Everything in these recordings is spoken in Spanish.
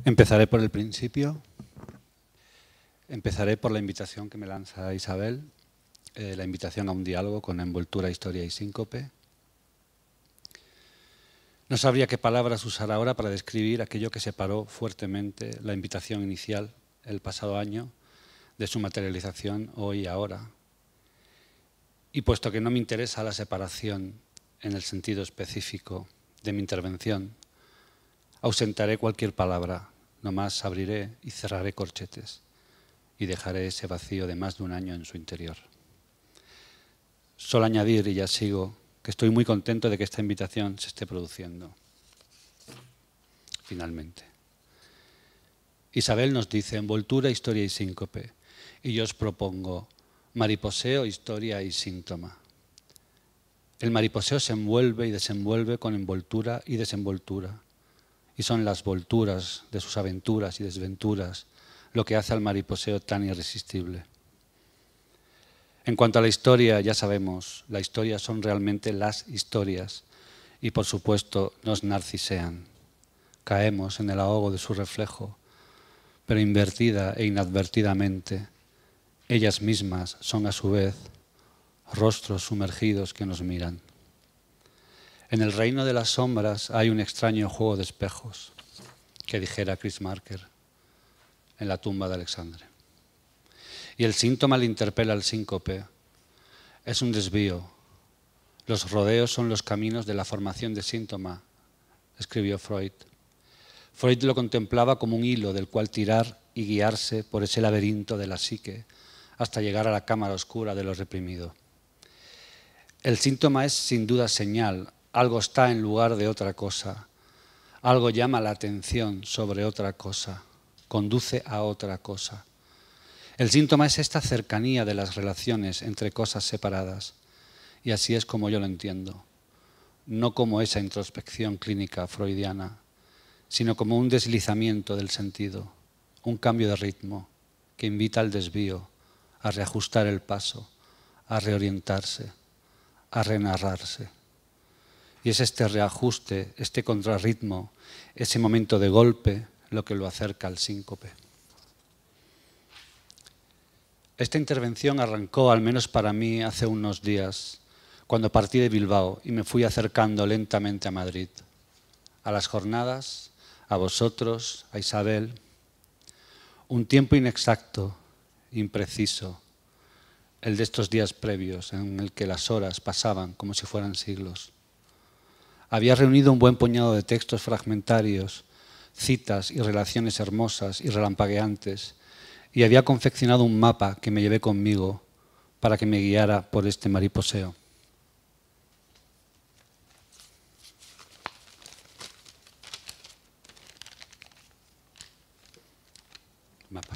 Empezaré por el principio. Empezaré por la invitación que me lanza Isabel, la invitación a un diálogo con envoltura, historia y síncope. No sabría qué palabras usar ahora para describir aquello que separó fuertemente la invitación inicial el pasado año de su materialización hoy y ahora. Y puesto que no me interesa la separación en el sentido específico de mi intervención, ausentaré cualquier palabra, nomás abriré y cerraré corchetes y dejaré ese vacío de más de un año en su interior. Solo añadir, y ya sigo, que estoy muy contento de que esta invitación se esté produciendo, finalmente. Isabel nos dice envoltura, historia y síncope, y yo os propongo mariposeo, historia y síntoma. El mariposeo se envuelve y desenvuelve con envoltura y desenvoltura, y son las volturas de sus aventuras y desventuras lo que hace al mariposeo tan irresistible. En cuanto a la historia, ya sabemos, la historia son realmente las historias y por supuesto nos narcisean. Caemos en el ahogo de su reflejo, pero invertida e inadvertidamente, ellas mismas son a su vez rostros sumergidos que nos miran. En el reino de las sombras hay un extraño juego de espejos, que dijera Chris Marker en la tumba de Alexandre. Y el síntoma le interpela al síncope. Es un desvío. Los rodeos son los caminos de la formación de síntoma, escribió Freud. Freud lo contemplaba como un hilo del cual tirar y guiarse por ese laberinto de la psique hasta llegar a la cámara oscura de lo reprimido. El síntoma es sin duda señal, algo está en lugar de otra cosa, algo llama la atención sobre otra cosa, conduce a otra cosa. El síntoma es esta cercanía de las relaciones entre cosas separadas, y así es como yo lo entiendo, no como esa introspección clínica freudiana, sino como un deslizamiento del sentido, un cambio de ritmo que invita al desvío, a reajustar el paso, a reorientarse, a renarrarse. Y es este reajuste, este contrarritmo, ese momento de golpe, lo que lo acerca al síncope. Esta intervención arrancó, al menos para mí, hace unos días, cuando partí de Bilbao y me fui acercando lentamente a Madrid, a las jornadas, a vosotros, a Isabel. Un tiempo inexacto, impreciso, el de estos días previos en el que las horas pasaban como si fueran siglos. Había reunido un buen puñado de textos fragmentarios, citas y relaciones hermosas y relampagueantes, y había confeccionado un mapa que me llevé conmigo para que me guiara por este mariposeo. Mapa.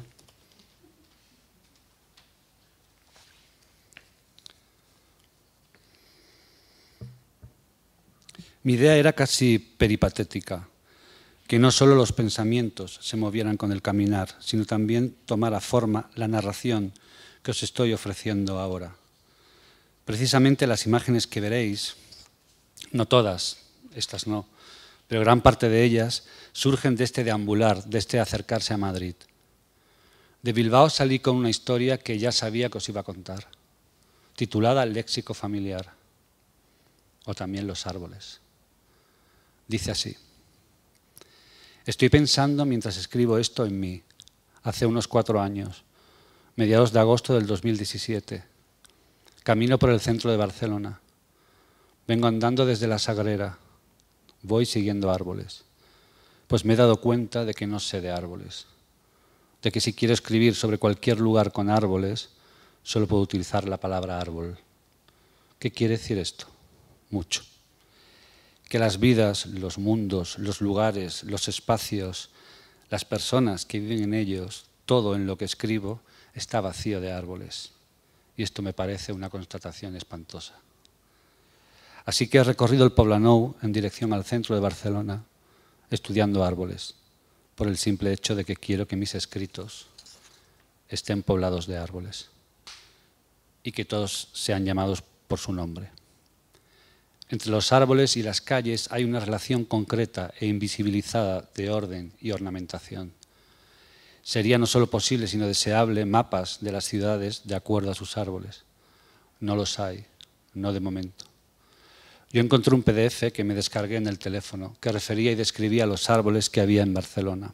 Mi idea era casi peripatética, que no solo los pensamientos se movieran con el caminar, sino también tomara forma la narración que os estoy ofreciendo ahora. Precisamente las imágenes que veréis, no todas, estas no, pero gran parte de ellas surgen de este deambular, de este acercarse a Madrid. De Bilbao salí con una historia que ya sabía que os iba a contar, titulada Léxico familiar, o también Los árboles. Dice así: estoy pensando mientras escribo esto en mí, hace unos 4 años, mediados de agosto del 2017. Camino por el centro de Barcelona. Vengo andando desde la Sagrera. Voy siguiendo árboles. Pues me he dado cuenta de que no sé de árboles. De que si quiero escribir sobre cualquier lugar con árboles, solo puedo utilizar la palabra árbol. ¿Qué quiere decir esto? Mucho. Que las vidas, los mundos, los lugares, los espacios, las personas que viven en ellos, todo en lo que escribo, está vacío de árboles. Y esto me parece una constatación espantosa. Así que he recorrido el Poblenou en dirección al centro de Barcelona, estudiando árboles, por el simple hecho de que quiero que mis escritos estén poblados de árboles y que todos sean llamados por su nombre. Entre los árboles y las calles hay una relación concreta e invisibilizada de orden y ornamentación. Sería no solo posible, sino deseable, mapas de las ciudades de acuerdo a sus árboles. No los hay, no de momento. Yo encontré un PDF que me descargué en el teléfono, que refería y describía los árboles que había en Barcelona.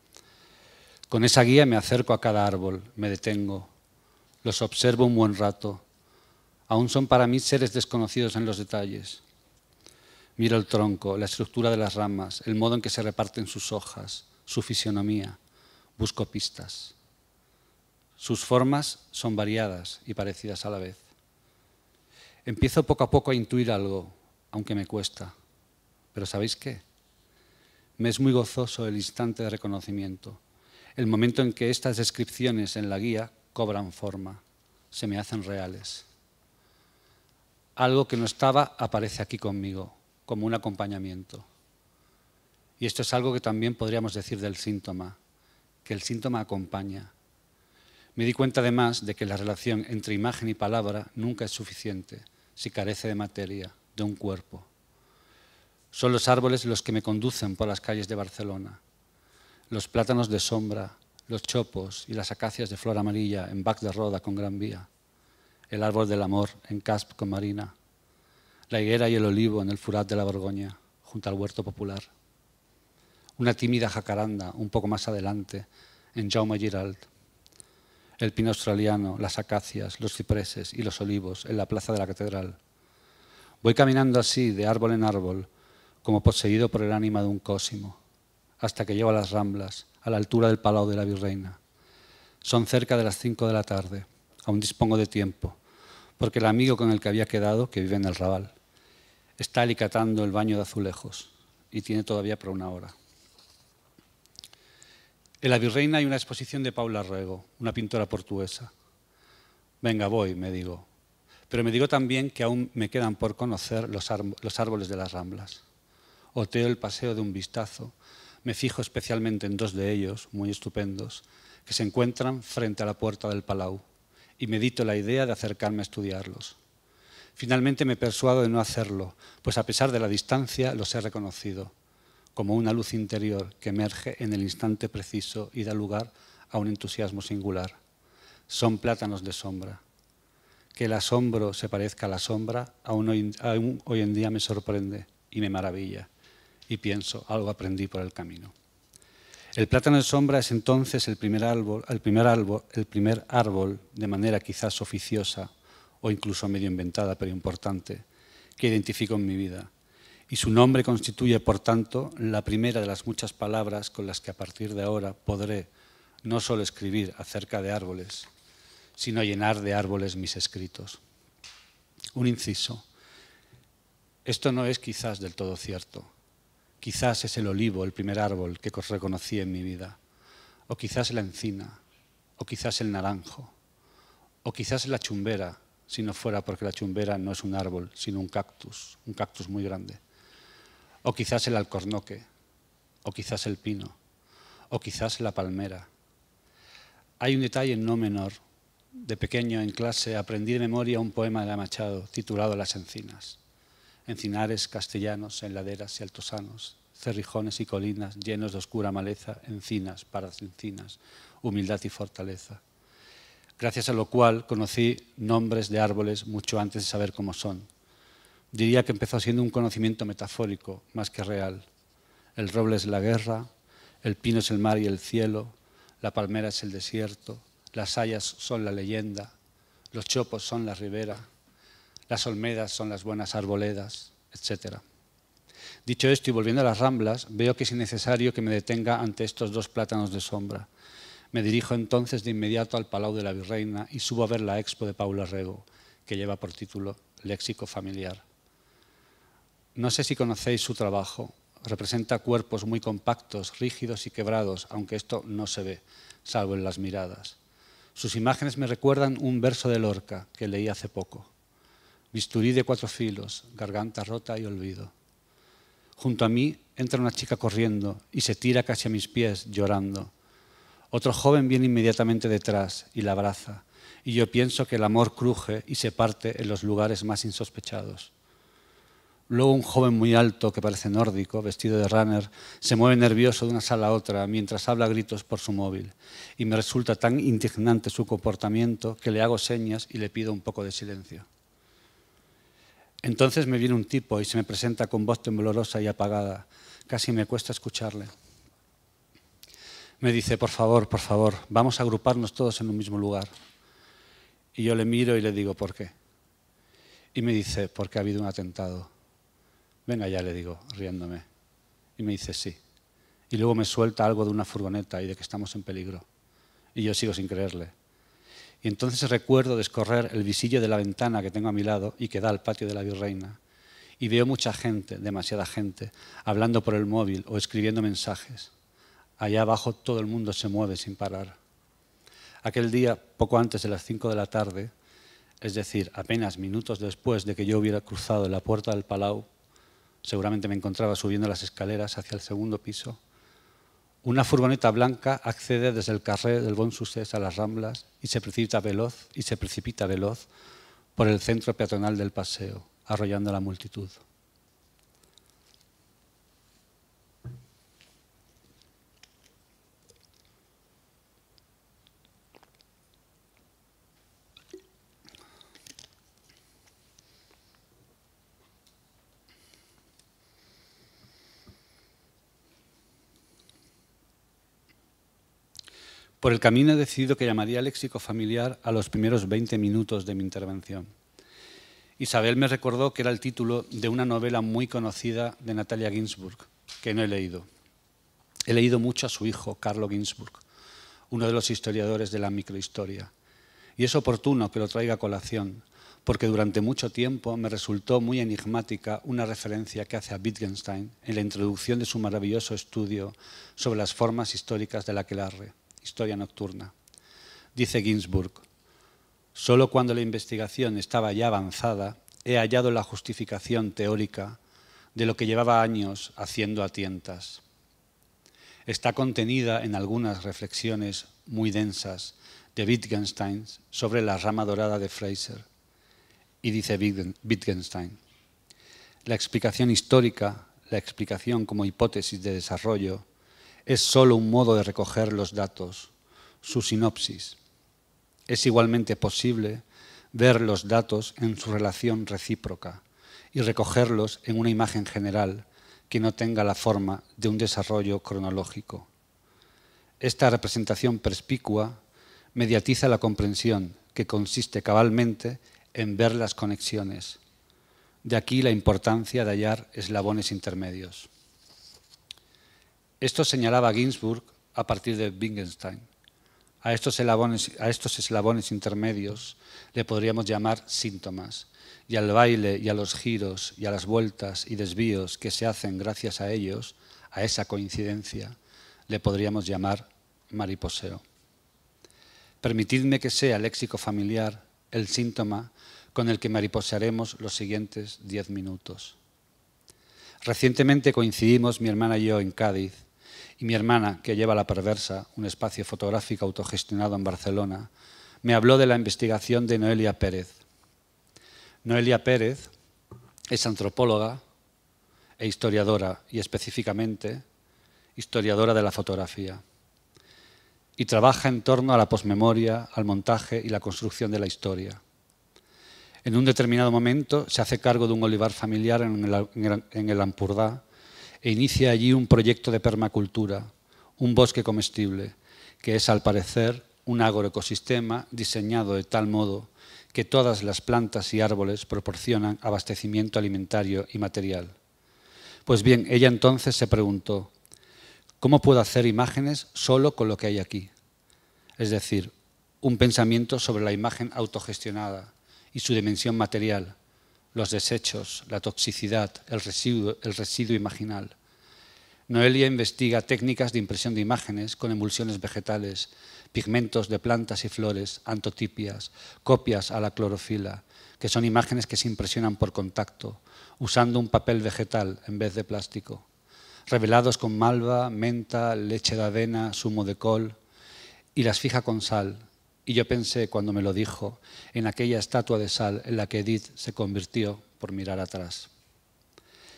Con esa guía me acerco a cada árbol, me detengo, los observo un buen rato. Aún son para mí seres desconocidos en los detalles. Miro el tronco, la estructura de las ramas, el modo en que se reparten sus hojas, su fisionomía. Busco pistas. Sus formas son variadas y parecidas a la vez. Empiezo poco a poco a intuir algo, aunque me cuesta. Pero ¿sabéis qué? Me es muy gozoso el instante de reconocimiento, el momento en que estas descripciones en la guía cobran forma, se me hacen reales. Algo que no estaba aparece aquí conmigo, como un acompañamiento. Y esto es algo que también podríamos decir del síntoma, que el síntoma acompaña. Me di cuenta además de que la relación entre imagen y palabra nunca es suficiente si carece de materia, de un cuerpo. Son los árboles los que me conducen por las calles de Barcelona. Los plátanos de sombra, los chopos y las acacias de flor amarilla en Bac de Roda con Gran Vía. El árbol del amor en Casp con Marina. La higuera y el olivo en el Furat de la Borgoña, junto al huerto popular. Una tímida jacaranda un poco más adelante en Jaume Giralt. El pino australiano, las acacias, los cipreses y los olivos en la plaza de la catedral. Voy caminando así, de árbol en árbol, como poseído por el ánima de un cósimo, hasta que llego a las Ramblas, a la altura del Palau de la Virreina. Son cerca de las 5 de la tarde. Aún dispongo de tiempo, porque el amigo con el que había quedado, que vive en el Raval, está alicatando el baño de azulejos y tiene todavía por 1 hora. En la Virreina hay una exposición de Paula Rego, una pintora portuguesa. Venga, voy, me digo. Pero me digo también que aún me quedan por conocer los árboles de las Ramblas. Oteo el paseo de un vistazo. Me fijo especialmente en 2 de ellos, muy estupendos, que se encuentran frente a la puerta del Palau, y medito la idea de acercarme a estudiarlos. Finalmente me persuado de no hacerlo, pues a pesar de la distancia los he reconocido, como una luz interior que emerge en el instante preciso y da lugar a un entusiasmo singular. Son plátanos de sombra. Que el asombro se parezca a la sombra, aún hoy en día me sorprende y me maravilla. Y pienso, algo aprendí por el camino. El plátano de sombra es entonces el primer árbol, de manera quizás oficiosa o incluso medio inventada, pero importante, que identifico en mi vida. Y su nombre constituye, por tanto, la primera de las muchas palabras con las que a partir de ahora podré no solo escribir acerca de árboles, sino llenar de árboles mis escritos. Un inciso. Esto no es quizás del todo cierto. Quizás es el olivo el primer árbol que reconocí en mi vida, o quizás la encina, o quizás el naranjo, o quizás la chumbera, si no fuera porque la chumbera no es un árbol, sino un cactus muy grande. O quizás el alcornoque, o quizás el pino, o quizás la palmera. Hay un detalle no menor. De pequeño, en clase, aprendí de memoria un poema de Machado titulado Las encinas. Encinares castellanos en laderas y altosanos, cerrijones y colinas llenos de oscura maleza, encinas, pardas encinas, humildad y fortaleza. Gracias a lo cual conocí nombres de árboles mucho antes de saber cómo son. Diría que empezó siendo un conocimiento metafórico más que real. El roble es la guerra, el pino es el mar y el cielo, la palmera es el desierto, las hayas son la leyenda, los chopos son la ribera, las olmedas son las buenas arboledas, etc. Dicho esto y volviendo a las Ramblas, veo que es innecesario que me detenga ante estos 2 plátanos de sombra. Me dirijo entonces de inmediato al Palau de la Virreina y subo a ver la expo de Paula Rego, que lleva por título Léxico familiar. No sé si conocéis su trabajo. Representa cuerpos muy compactos, rígidos y quebrados, aunque esto no se ve, salvo en las miradas. Sus imágenes me recuerdan un verso de Lorca que leí hace poco. Bisturí de 4 filos, garganta rota y olvido. Junto a mí entra una chica corriendo y se tira casi a mis pies, llorando. Otro joven viene inmediatamente detrás y la abraza, y yo pienso que el amor cruje y se parte en los lugares más insospechados. Luego un joven muy alto, que parece nórdico, vestido de runner, se mueve nervioso de una sala a otra mientras habla a gritos por su móvil. Y me resulta tan indignante su comportamiento que le hago señas y le pido un poco de silencio. Entonces me viene un tipo y se me presenta con voz temblorosa y apagada. Casi me cuesta escucharle. Me dice, por favor, vamos a agruparnos todos en un mismo lugar. Y yo le miro y le digo, ¿por qué? Y me dice, porque ha habido un atentado. Venga ya, le digo, riéndome. Y me dice, sí. Y luego me suelta algo de una furgoneta y de que estamos en peligro. Y yo sigo sin creerle. Y entonces recuerdo descorrer el visillo de la ventana que tengo a mi lado y que da al patio de la Virreina. Y veo mucha gente, demasiada gente, hablando por el móvil o escribiendo mensajes. Allá abajo todo el mundo se mueve sin parar. Aquel día, poco antes de las 5 de la tarde, es decir, apenas minutos después de que yo hubiera cruzado la puerta del Palau, seguramente me encontraba subiendo las escaleras hacia el segundo piso, una furgoneta blanca accede desde el carrer del Bon Succés a las Ramblas y se precipita veloz por el centro peatonal del paseo, arrollando a la multitud. Por el camino he decidido que llamaría léxico familiar a los primeros 20 minutos de mi intervención. Isabel me recordó que era el título de una novela muy conocida de Natalia Ginzburg, que no he leído. He leído mucho a su hijo, Carlo Ginzburg, uno de los historiadores de la microhistoria. Y es oportuno que lo traiga a colación, porque durante mucho tiempo me resultó muy enigmática una referencia que hace a Wittgenstein en la introducción de su maravilloso estudio sobre las formas históricas del aquelarre. Historia nocturna. Dice Ginzburg, solo cuando la investigación estaba ya avanzada he hallado la justificación teórica de lo que llevaba años haciendo a tientas. Está contenida en algunas reflexiones muy densas de Wittgenstein sobre la rama dorada de Fraser. Y dice Wittgenstein, la explicación histórica, la explicación como hipótesis de desarrollo, es solo un modo de recoger los datos, su sinopsis. Es igualmente posible ver los datos en su relación recíproca y recogerlos en una imagen general que no tenga la forma de un desarrollo cronológico. Esta representación perspicua mediatiza la comprensión, que consiste cabalmente en ver las conexiones. De aquí la importancia de hallar eslabones intermedios. Esto señalaba Ginzburg a partir de Wittgenstein. A estos eslabones intermedios le podríamos llamar síntomas, y al baile y a los giros y a las vueltas y desvíos que se hacen gracias a ellos, a esa coincidencia, le podríamos llamar mariposeo. Permitidme que sea léxico familiar el síntoma con el que mariposearemos los siguientes 10 minutos. Recientemente coincidimos mi hermana y yo en Cádiz, y mi hermana, que lleva La Perversa, un espacio fotográfico autogestionado en Barcelona, me habló de la investigación de Noelia Pérez. Noelia Pérez es antropóloga e historiadora, y específicamente historiadora de la fotografía. Y trabaja en torno a la posmemoria, al montaje y la construcción de la historia. En un determinado momento se hace cargo de un olivar familiar en el Ampurdá e inicia allí un proyecto de permacultura, un bosque comestible, que es al parecer un agroecosistema diseñado de tal modo que todas las plantas y árboles proporcionan abastecimiento alimentario y material. Pues bien, ella entonces se preguntó, ¿cómo puedo hacer imágenes solo con lo que hay aquí? Es decir, un pensamiento sobre la imagen autogestionada y su dimensión material, los desechos, la toxicidad, el residuo imaginal. Noelia investiga técnicas de impresión de imágenes con emulsiones vegetales, pigmentos de plantas y flores, antotipias, copias a la clorofila, que son imágenes que se impresionan por contacto, usando un papel vegetal en vez de plástico, revelados con malva, menta, leche de avena, zumo de col, y las fija con sal. Y yo pensé, cuando me lo dijo, en aquella estatua de sal en la que Edith se convirtió por mirar atrás.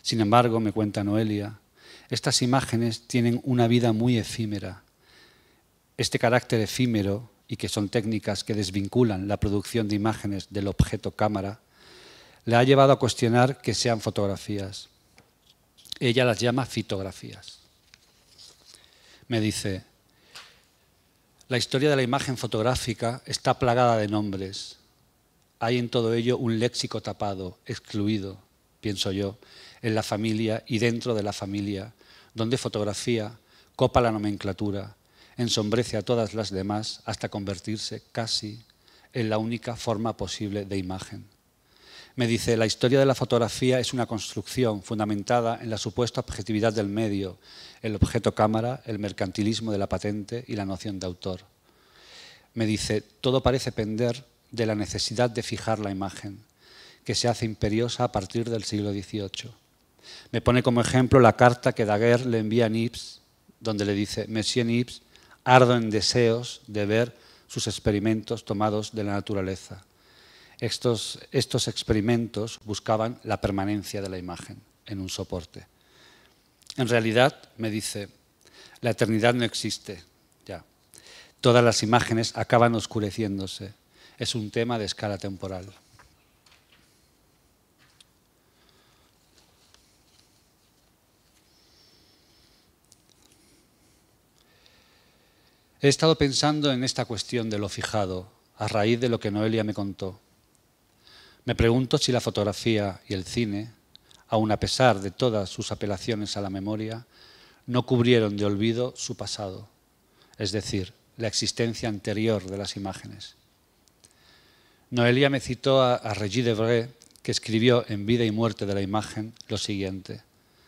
Sin embargo, me cuenta Noelia, estas imágenes tienen una vida muy efímera. Este carácter efímero, y que son técnicas que desvinculan la producción de imágenes del objeto cámara, le ha llevado a cuestionar que sean fotografías. Ella las llama fitografías. Me dice, la historia de la imagen fotográfica está plagada de nombres. Hay en todo ello un léxico tapado, excluido, pienso yo, en la familia y dentro de la familia, donde fotografía copa la nomenclatura, ensombrece a todas las demás hasta convertirse casi en la única forma posible de imagen. Me dice, la historia de la fotografía es una construcción fundamentada en la supuesta objetividad del medio, el objeto cámara, el mercantilismo de la patente y la noción de autor. Me dice, todo parece pender de la necesidad de fijar la imagen, que se hace imperiosa a partir del siglo XVIII. Me pone como ejemplo la carta que Daguerre le envía a Niepce, donde le dice, Monsieur Niepce, ardo en deseos de ver sus experimentos tomados de la naturaleza. Estos experimentos buscaban la permanencia de la imagen en un soporte. En realidad, me dice, la eternidad no existe ya. Todas las imágenes acaban oscureciéndose. Es un tema de escala temporal. He estado pensando en esta cuestión de lo fijado a raíz de lo que Noelia me contó. Me pregunto si la fotografía y el cine, aun a pesar de todas sus apelaciones a la memoria, no cubrieron de olvido su pasado, es decir, la existencia anterior de las imágenes. Noelia me citó a Regis Debray, que escribió en Vida y muerte de la imagen lo siguiente.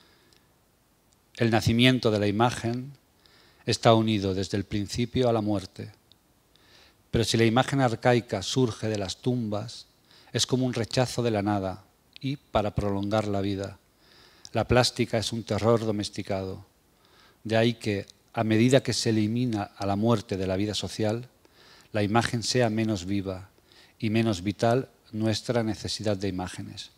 El nacimiento de la imagen está unido desde el principio a la muerte, pero si la imagen arcaica surge de las tumbas, es como un rechazo de la nada y para prolongar la vida. La plástica es un terror domesticado. De ahí que, a medida que se elimina a la muerte de la vida social, la imagen sea menos viva y menos vital nuestra necesidad de imágenes.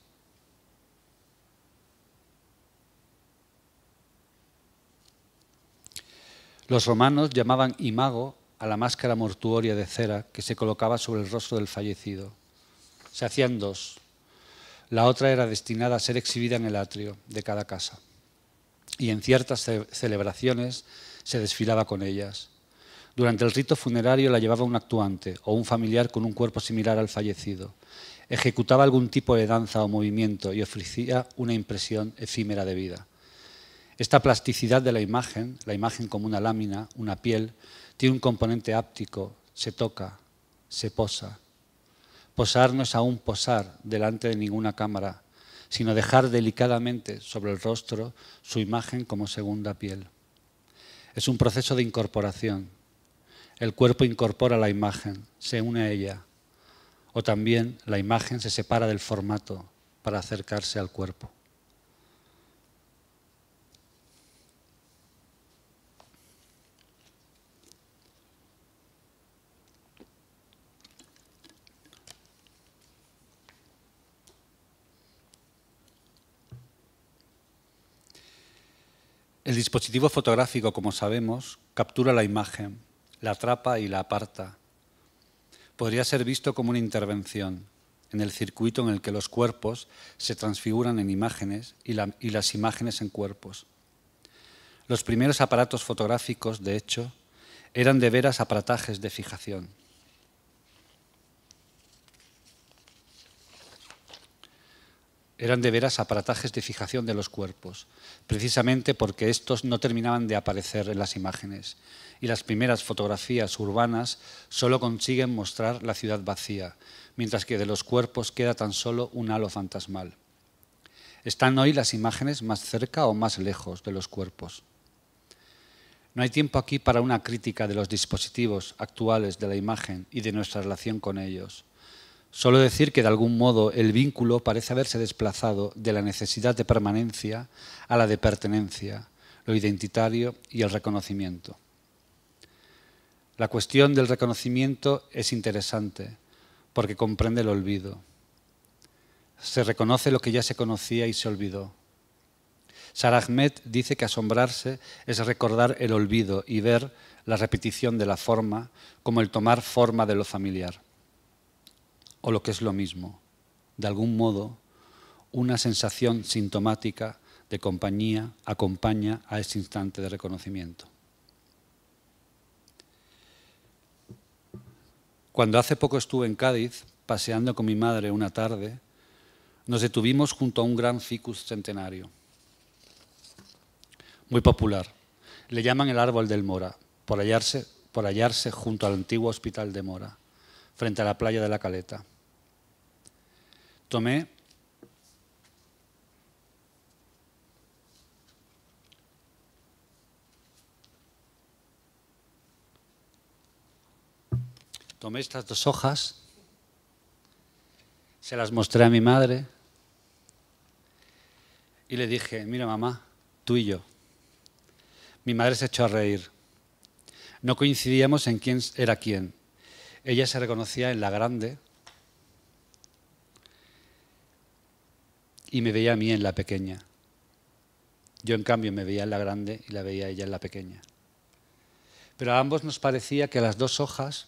Los romanos llamaban imago a la máscara mortuoria de cera que se colocaba sobre el rostro del fallecido. Se hacían dos. La otra era destinada a ser exhibida en el atrio de cada casa. Y en ciertas celebraciones se desfilaba con ellas. Durante el rito funerario la llevaba un actuante o un familiar con un cuerpo similar al fallecido. Ejecutaba algún tipo de danza o movimiento y ofrecía una impresión efímera de vida. Esta plasticidad de la imagen como una lámina, una piel, tiene un componente áptico, se toca, se posa. Posar no es aún posar delante de ninguna cámara, sino dejar delicadamente sobre el rostro su imagen como segunda piel. Es un proceso de incorporación. El cuerpo incorpora la imagen, se une a ella. O también la imagen se separa del formato para acercarse al cuerpo. El dispositivo fotográfico, como sabemos, captura la imagen, la atrapa y la aparta. Podría ser visto como una intervención en el circuito en el que los cuerpos se transfiguran en imágenes y las imágenes en cuerpos. Los primeros aparatos fotográficos, de hecho, eran de veras aparatajes de fijación. Eran de veras aparatajes de fijación de los cuerpos, precisamente porque estos no terminaban de aparecer en las imágenes y las primeras fotografías urbanas solo consiguen mostrar la ciudad vacía, mientras que de los cuerpos queda tan solo un halo fantasmal. ¿Están hoy las imágenes más cerca o más lejos de los cuerpos? No hay tiempo aquí para una crítica de los dispositivos actuales de la imagen y de nuestra relación con ellos. Solo decir que de algún modo el vínculo parece haberse desplazado de la necesidad de permanencia a la de pertenencia, lo identitario y el reconocimiento. La cuestión del reconocimiento es interesante porque comprende el olvido. Se reconoce lo que ya se conocía y se olvidó. Sara Ahmed dice que asombrarse es recordar el olvido y ver la repetición de la forma como el tomar forma de lo familiar. O lo que es lo mismo, de algún modo, una sensación sintomática de compañía acompaña a ese instante de reconocimiento. Cuando hace poco estuve en Cádiz, paseando con mi madre una tarde, nos detuvimos junto a un gran ficus centenario, muy popular. Le llaman el árbol del Mora, por hallarse junto al antiguo hospital de Mora, frente a la playa de la Caleta. Tomé estas 2 hojas, se las mostré a mi madre y le dije, mira mamá, tú y yo. Mi madre se echó a reír. No coincidíamos en quién era quién. Ella se reconocía en la grande y me veía a mí en la pequeña. Yo, en cambio, me veía en la grande y la veía a ella en la pequeña. Pero a ambos nos parecía que las 2 hojas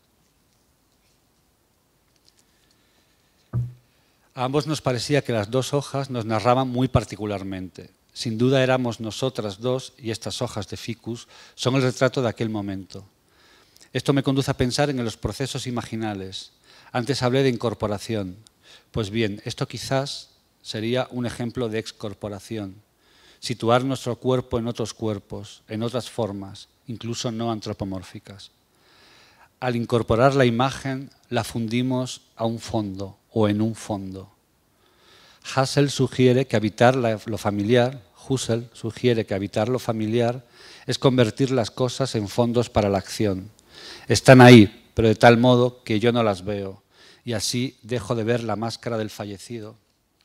nos narraban muy particularmente. Sin duda éramos nosotras dos y estas hojas de ficus son el retrato de aquel momento. Esto me conduce a pensar en los procesos imaginales. Antes hablé de incorporación. Pues bien, esto quizás sería un ejemplo de excorporación. Situar nuestro cuerpo en otros cuerpos, en otras formas, incluso no antropomórficas. Al incorporar la imagen, la fundimos a un fondo o en un fondo. Husserl sugiere que habitar lo familiar es convertir las cosas en fondos para la acción. Están ahí, pero de tal modo que yo no las veo, y así dejo de ver la máscara del fallecido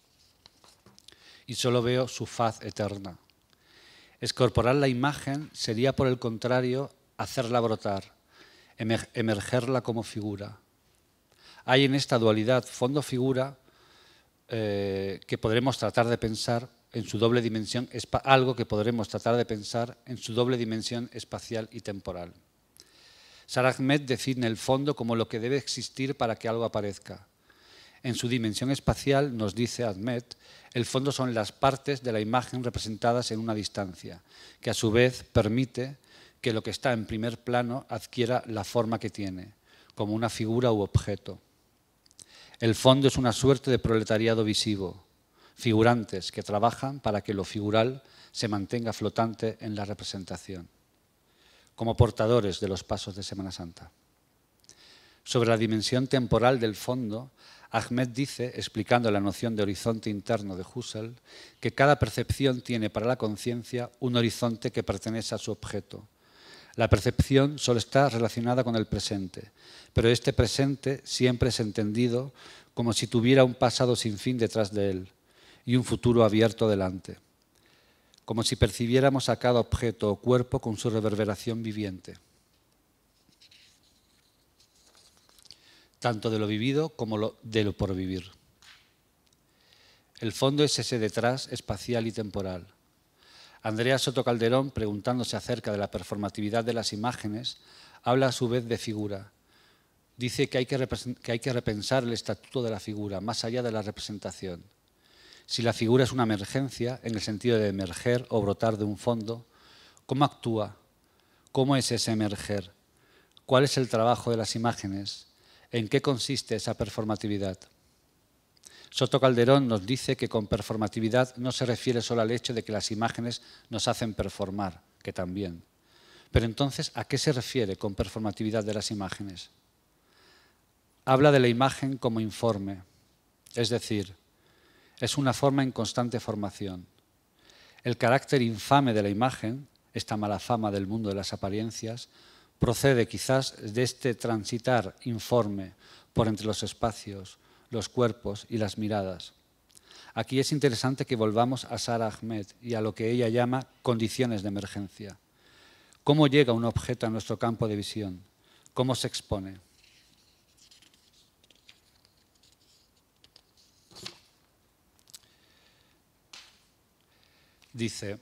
y solo veo su faz eterna. Excorporar la imagen sería, por el contrario, hacerla brotar, emergerla como figura. Hay en esta dualidad fondo-figura que podremos tratar de pensar en su doble dimensión, algo que podremos tratar de pensar en su doble dimensión espacial y temporal. Sara Ahmed define el fondo como lo que debe existir para que algo aparezca. En su dimensión espacial, nos dice Ahmed, el fondo son las partes de la imagen representadas en una distancia, que a su vez permite que lo que está en primer plano adquiera la forma que tiene, como una figura u objeto. El fondo es una suerte de proletariado visivo, figurantes que trabajan para que lo figural se mantenga flotante en la representación, como portadores de los pasos de Semana Santa. Sobre la dimensión temporal del fondo, Ahmed dice, explicando la noción de horizonte interno de Husserl, que cada percepción tiene para la conciencia un horizonte que pertenece a su objeto. La percepción solo está relacionada con el presente, pero este presente siempre es entendido como si tuviera un pasado sin fin detrás de él y un futuro abierto delante, como si percibiéramos a cada objeto o cuerpo con su reverberación viviente, tanto de lo vivido como de lo por vivir. El fondo es ese detrás espacial y temporal. Andrea Soto Calderón, preguntándose acerca de la performatividad de las imágenes, habla a su vez de figura. Dice que hay que repensar el estatuto de la figura, más allá de la representación. Si la figura es una emergencia, en el sentido de emerger o brotar de un fondo, ¿cómo actúa? ¿Cómo es ese emerger? ¿Cuál es el trabajo de las imágenes? ¿En qué consiste esa performatividad? Soto Calderón nos dice que con performatividad no se refiere solo al hecho de que las imágenes nos hacen performar, que también. Pero entonces, ¿a qué se refiere con performatividad de las imágenes? Habla de la imagen como informe, es decir, es una forma en constante formación. El carácter infame de la imagen, esta mala fama del mundo de las apariencias, procede quizás de este transitar informe por entre los espacios, los cuerpos y las miradas. Aquí es interesante que volvamos a Sara Ahmed y a lo que ella llama condiciones de emergencia. ¿Cómo llega un objeto a nuestro campo de visión? ¿Cómo se expone? dice: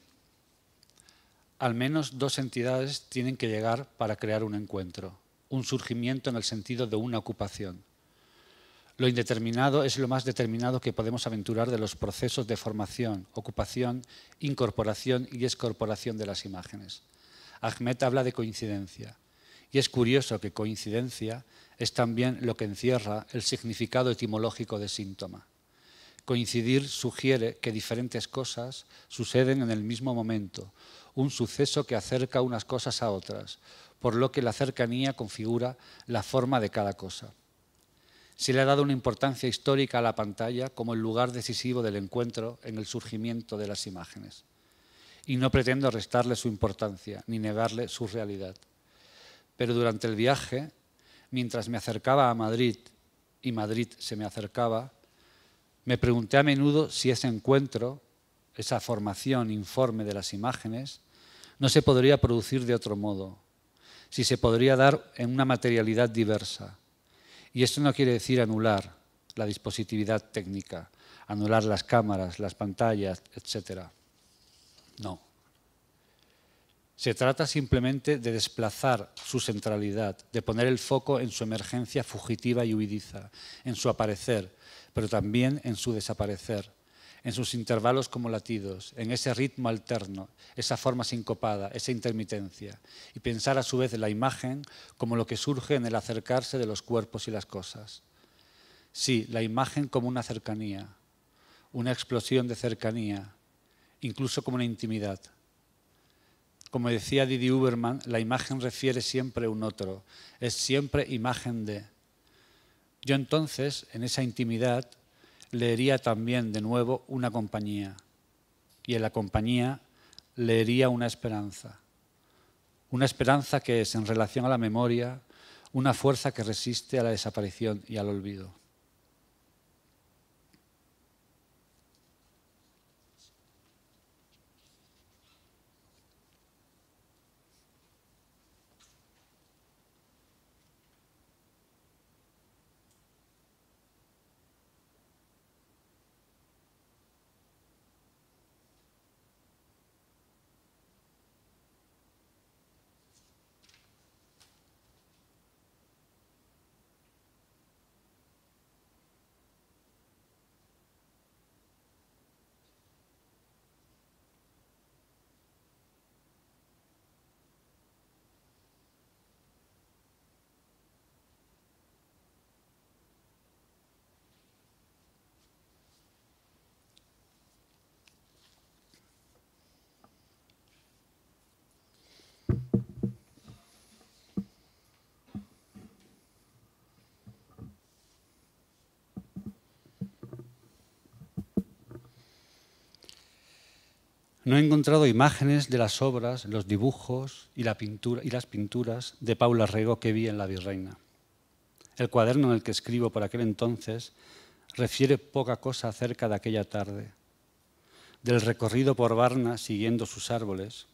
al menos dos entidades tienen que llegar para crear un encuentro, un surgimiento en el sentido de una ocupación. Lo indeterminado es lo más determinado que podemos aventurar de los procesos de formación, ocupación, incorporación y excorporación de las imágenes. Ahmed habla de coincidencia, y es curioso que coincidencia es también lo que encierra el significado etimológico de síntoma. Coincidir sugiere que diferentes cosas suceden en el mismo momento, un suceso que acerca unas cosas a otras, por lo que la cercanía configura la forma de cada cosa. Se le ha dado una importancia histórica a la pantalla como el lugar decisivo del encuentro en el surgimiento de las imágenes. Y no pretendo restarle su importancia ni negarle su realidad. Pero durante el viaje, mientras me acercaba a Madrid y Madrid se me acercaba, me pregunté a menudo si ese encuentro, esa formación informe de las imágenes, no se podría producir de otro modo, si se podría dar en una materialidad diversa. Y esto no quiere decir anular la dispositividad técnica, anular las cámaras, las pantallas, etc. No. Se trata simplemente de desplazar su centralidad, de poner el foco en su emergencia fugitiva y huidiza, en su aparecer, pero también en su desaparecer, en sus intervalos como latidos, en ese ritmo alterno, esa forma sincopada, esa intermitencia, y pensar a su vez la imagen como lo que surge en el acercarse de los cuerpos y las cosas. Sí, la imagen como una cercanía, una explosión de cercanía, incluso como una intimidad. Como decía Didi Huberman, la imagen refiere siempre a un otro, es siempre imagen de. Yo entonces, en esa intimidad, leería también de nuevo una compañía, y en la compañía leería una esperanza que es, en relación a la memoria, una fuerza que resiste a la desaparición y al olvido. No he encontrado imágenes de las obras, los dibujos y las pinturas de Paula Rego que vi en La Virreina. El cuaderno en el que escribo por aquel entonces refiere poca cosa acerca de aquella tarde, del recorrido por Varna siguiendo sus árboles.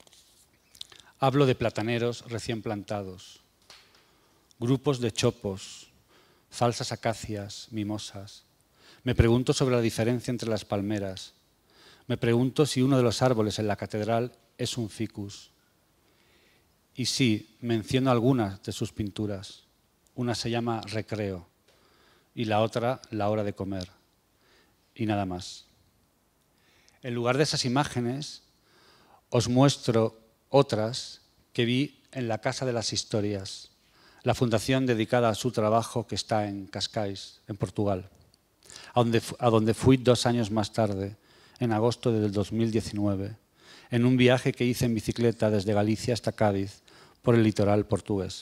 Hablo de plataneros recién plantados, grupos de chopos, falsas acacias, mimosas. Me pregunto sobre la diferencia entre las palmeras. Me pregunto si uno de los árboles en la catedral es un ficus. Y sí, menciono algunas de sus pinturas. Una se llama Recreo y la otra La hora de comer. Y nada más. En lugar de esas imágenes, os muestro otras que vi en la Casa de las Historias, la fundación dedicada a su trabajo que está en Cascais, en Portugal, a donde fui 2 años más tarde, en agosto del 2019, en un viaje que hice en bicicleta desde Galicia hasta Cádiz, por el litoral portugués.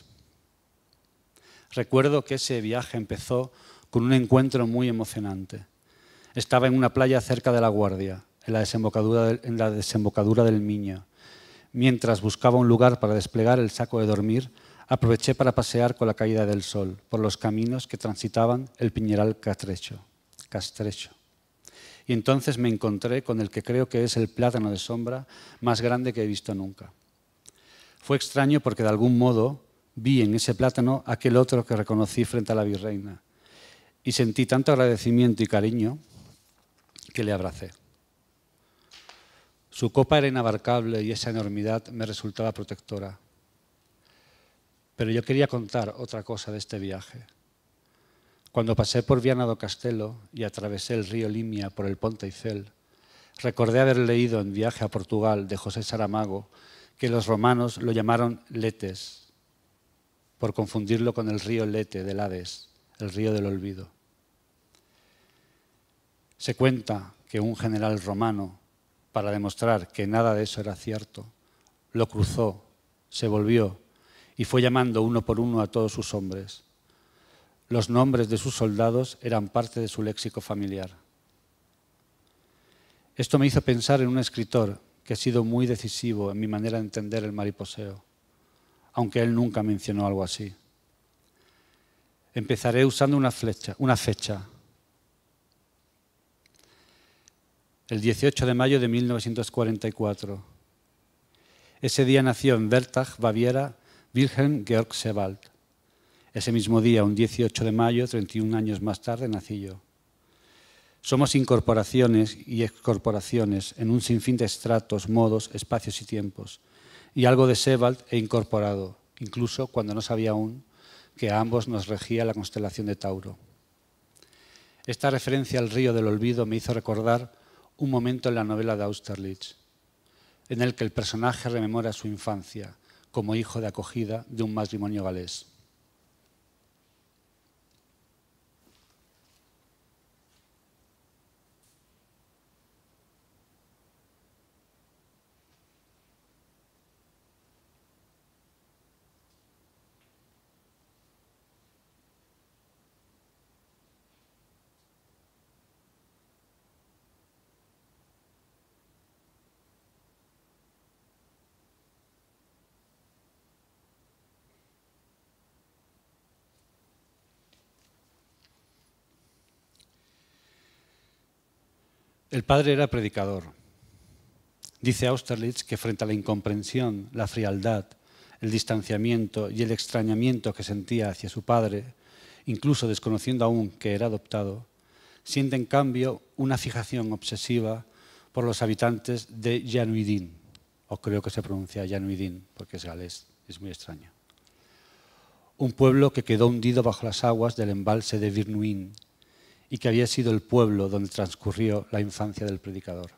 Recuerdo que ese viaje empezó con un encuentro muy emocionante. Estaba en una playa cerca de La Guardia, en la desembocadura del Miño. Mientras buscaba un lugar para desplegar el saco de dormir, aproveché para pasear con la caída del sol por los caminos que transitaban el Piñeral Castrecho. Y entonces me encontré con el que creo que es el plátano de sombra más grande que he visto nunca. Fue extraño porque de algún modo vi en ese plátano aquel otro que reconocí frente a La Virreina y sentí tanto agradecimiento y cariño que le abracé. Su copa era inabarcable y esa enormidad me resultaba protectora. Pero yo quería contar otra cosa de este viaje. Cuando pasé por Viana do Castelo y atravesé el río Limia por el Ponte Eiffel, recordé haber leído en Viaje a Portugal de José Saramago que los romanos lo llamaron Letes, por confundirlo con el río Lete del Hades, el río del olvido. Se cuenta que un general romano, para demostrar que nada de eso era cierto, lo cruzó, se volvió y fue llamando uno por uno a todos sus hombres. Los nombres de sus soldados eran parte de su léxico familiar. Esto me hizo pensar en un escritor que ha sido muy decisivo en mi manera de entender el mariposeo, aunque él nunca mencionó algo así. Empezaré usando una fecha. El 18 de mayo de 1944. Ese día nació en Wertach, Baviera, Wilhelm Georg Sebald. Ese mismo día, un 18 de mayo, 31 años más tarde, nací yo. Somos incorporaciones y excorporaciones en un sinfín de estratos, modos, espacios y tiempos. Y algo de Sebald he incorporado, incluso cuando no sabía aún que a ambos nos regía la constelación de Tauro. Esta referencia al río del olvido me hizo recordar un momento en la novela de Austerlitz, en el que el personaje rememora su infancia como hijo de acogida de un matrimonio galés. El padre era predicador. Dice Austerlitz que frente a la incomprensión, la frialdad, el distanciamiento y el extrañamiento que sentía hacia su padre, incluso desconociendo aún que era adoptado, siente en cambio una fijación obsesiva por los habitantes de Llanuidín, o creo que se pronuncia Llanuidín porque es galés, es muy extraño. Un pueblo que quedó hundido bajo las aguas del embalse de Virnuín, y que había sido el pueblo donde transcurrió la infancia del predicador.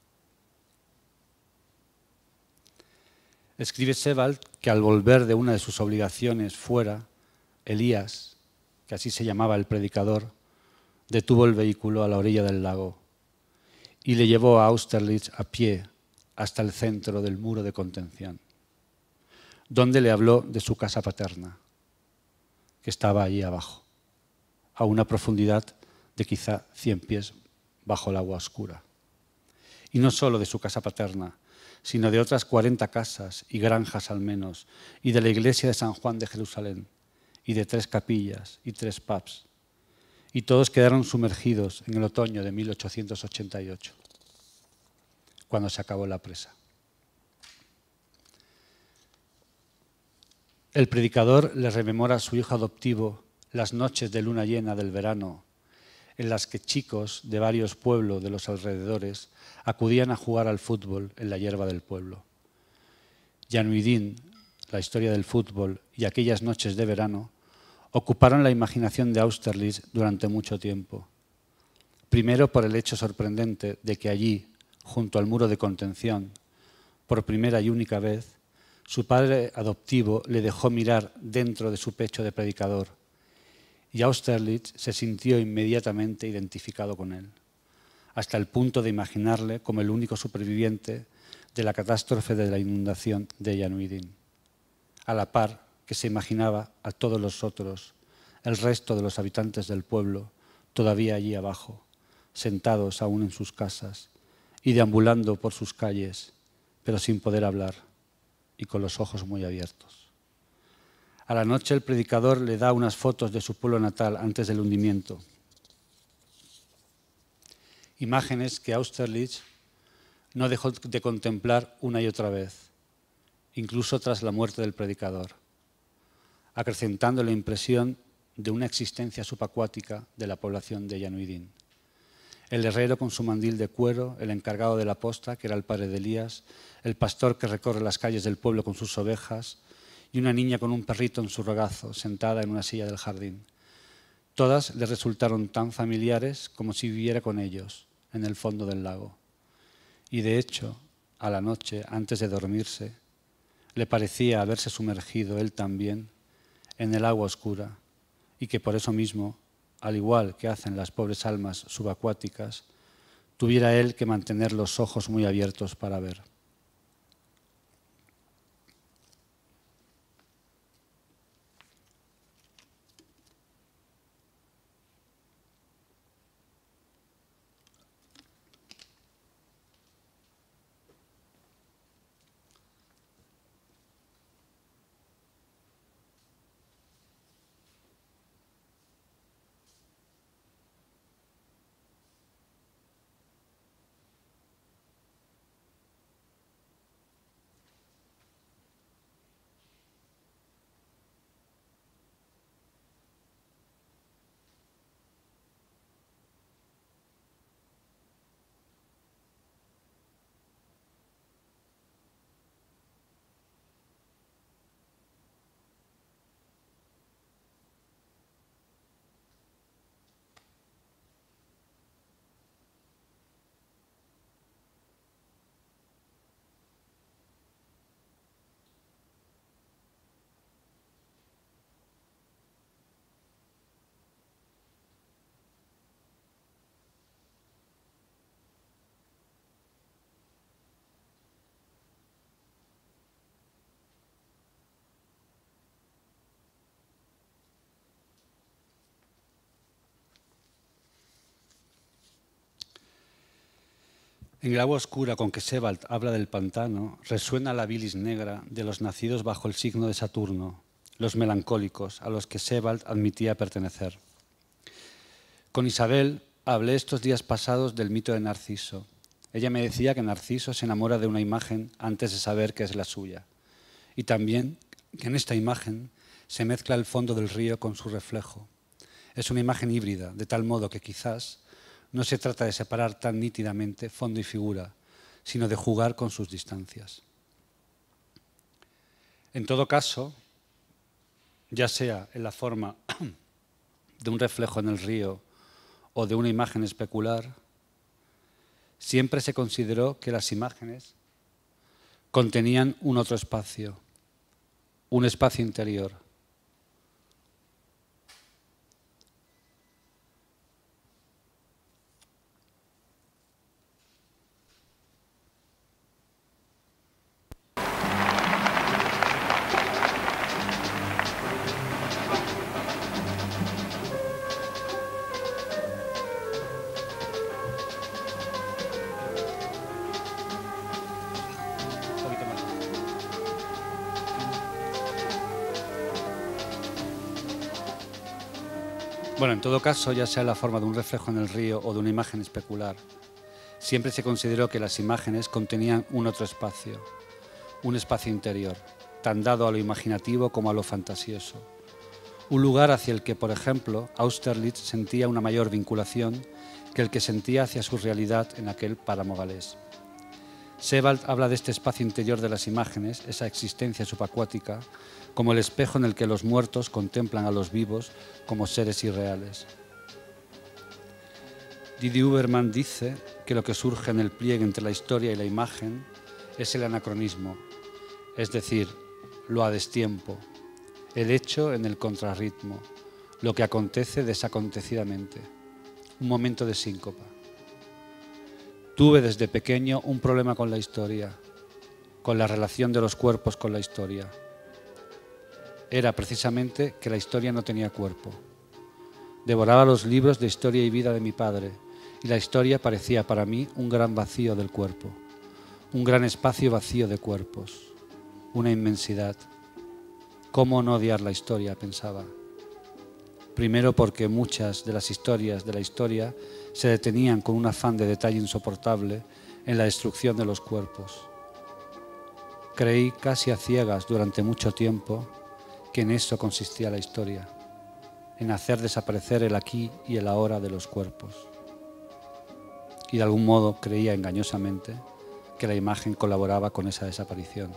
Escribe Sebald que al volver de una de sus obligaciones fuera, Elías, que así se llamaba el predicador, detuvo el vehículo a la orilla del lago y le llevó a Austerlitz a pie hasta el centro del muro de contención, donde le habló de su casa paterna, que estaba allí abajo, a una profundidad de quizá 100 pies bajo el agua oscura. Y no solo de su casa paterna, sino de otras 40 casas y granjas al menos, y de la iglesia de San Juan de Jerusalén, y de 3 capillas y 3 pubs. Y todos quedaron sumergidos en el otoño de 1888, cuando se acabó la presa. El predicador le rememora a su hijo adoptivo las noches de luna llena del verano, en las que chicos de varios pueblos de los alrededores acudían a jugar al fútbol en la hierba del pueblo. Llanuidín, la historia del fútbol y aquellas noches de verano ocuparon la imaginación de Austerlitz durante mucho tiempo. Primero por el hecho sorprendente de que allí, junto al muro de contención, por primera y única vez, su padre adoptivo le dejó mirar dentro de su pecho de predicador, y Austerlitz se sintió inmediatamente identificado con él, hasta el punto de imaginarle como el único superviviente de la catástrofe de la inundación de Llanuidín, a la par que se imaginaba a todos los otros, el resto de los habitantes del pueblo, todavía allí abajo, sentados aún en sus casas y deambulando por sus calles, pero sin poder hablar y con los ojos muy abiertos. A la noche el predicador le da unas fotos de su pueblo natal antes del hundimiento. Imágenes que Austerlitz no dejó de contemplar una y otra vez, incluso tras la muerte del predicador, acrecentando la impresión de una existencia subacuática de la población de Llanuidín. el herrero con su mandil de cuero, el encargado de la posta, que era el padre de Elías, el pastor que recorre las calles del pueblo con sus ovejas y una niña con un perrito en su regazo, sentada en una silla del jardín. Todas le resultaron tan familiares como si viviera con ellos, en el fondo del lago. Y de hecho, a la noche, antes de dormirse, le parecía haberse sumergido él también en el agua oscura y que por eso mismo, al igual que hacen las pobres almas subacuáticas, tuviera él que mantener los ojos muy abiertos para ver. En el agua oscura con que Sebald habla del pantano, resuena la bilis negra de los nacidos bajo el signo de Saturno, los melancólicos, a los que Sebald admitía pertenecer. Con Isabel hablé estos días pasados del mito de Narciso. Ella me decía que Narciso se enamora de una imagen antes de saber que es la suya. Y también que en esta imagen se mezcla el fondo del río con su reflejo. Es una imagen híbrida, de tal modo que quizás no se trata de separar tan nítidamente fondo y figura, sino de jugar con sus distancias. En todo caso, ya sea en la forma de un reflejo en el río o de una imagen especular, siempre se consideró que las imágenes contenían un otro espacio, un espacio interior. Bueno, en todo caso, ya sea en la forma de un reflejo en el río o de una imagen especular, siempre se consideró que las imágenes contenían un otro espacio, un espacio interior, tan dado a lo imaginativo como a lo fantasioso. Un lugar hacia el que, por ejemplo, Austerlitz sentía una mayor vinculación que el que sentía hacia su realidad en aquel páramo galés. Sebald habla de este espacio interior de las imágenes, esa existencia subacuática, como el espejo en el que los muertos contemplan a los vivos como seres irreales. Didi Huberman dice que lo que surge en el pliegue entre la historia y la imagen es el anacronismo, es decir, lo a destiempo, el hecho en el contrarritmo, lo que acontece desacontecidamente, un momento de síncopa. Tuve desde pequeño un problema con la historia, con la relación de los cuerpos con la historia. Era precisamente que la historia no tenía cuerpo. Devoraba los libros de historia y vida de mi padre, y la historia parecía para mí un gran vacío del cuerpo, un gran espacio vacío de cuerpos, una inmensidad. ¿Cómo no odiar la historia?, pensaba. Primero porque muchas de las historias de la historia se detenían con un afán de detalle insoportable en la destrucción de los cuerpos. Creí casi a ciegas durante mucho tiempo que en eso consistía la historia, en hacer desaparecer el aquí y el ahora de los cuerpos. y de algún modo creía engañosamente que la imagen colaboraba con esa desaparición.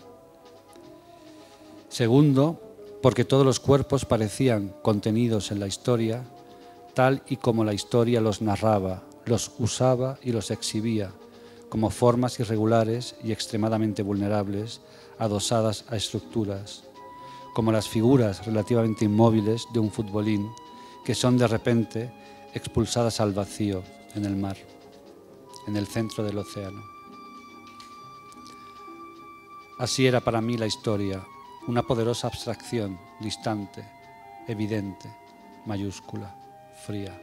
Segundo, porque todos los cuerpos parecían contenidos en la historia, tal y como la historia los narraba, los usaba y los exhibía, como formas irregulares y extremadamente vulnerables, adosadas a estructuras, como las figuras relativamente inmóviles de un futbolín que son de repente expulsadas al vacío en el mar, en el centro del océano. Así era para mí la historia, una poderosa abstracción, distante, evidente, mayúscula, fría.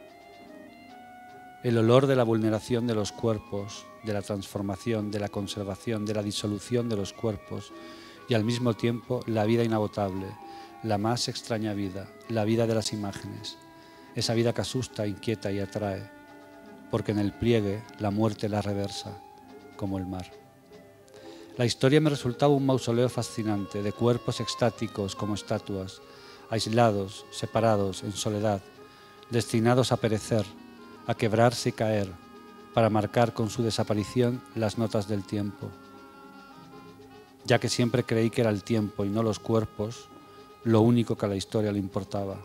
El olor de la vulneración de los cuerpos, de la transformación, de la conservación, de la disolución de los cuerpos y al mismo tiempo la vida inagotable, la más extraña vida, la vida de las imágenes, esa vida que asusta, inquieta y atrae, porque en el pliegue la muerte la reversa, como el mar. La historia me resultaba un mausoleo fascinante de cuerpos extáticos como estatuas, aislados, separados, en soledad, destinados a perecer, a quebrarse y caer, para marcar con su desaparición las notas del tiempo. Ya que siempre creí que era el tiempo y no los cuerpos lo único que a la historia le importaba.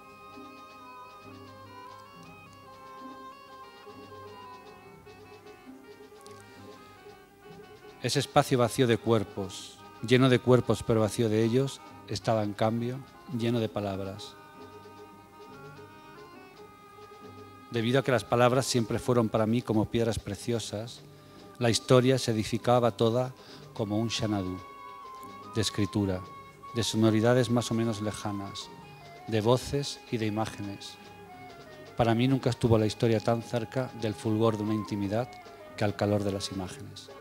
Ese espacio vacío de cuerpos, lleno de cuerpos pero vacío de ellos, estaba en cambio lleno de palabras. Debido a que las palabras siempre fueron para mí como piedras preciosas, la historia se edificaba toda como un xanadu, de escritura, de sonoridades más o menos lejanas, de voces y de imágenes. Para mí nunca estuvo la historia tan cerca del fulgor de una intimidad que al calor de las imágenes.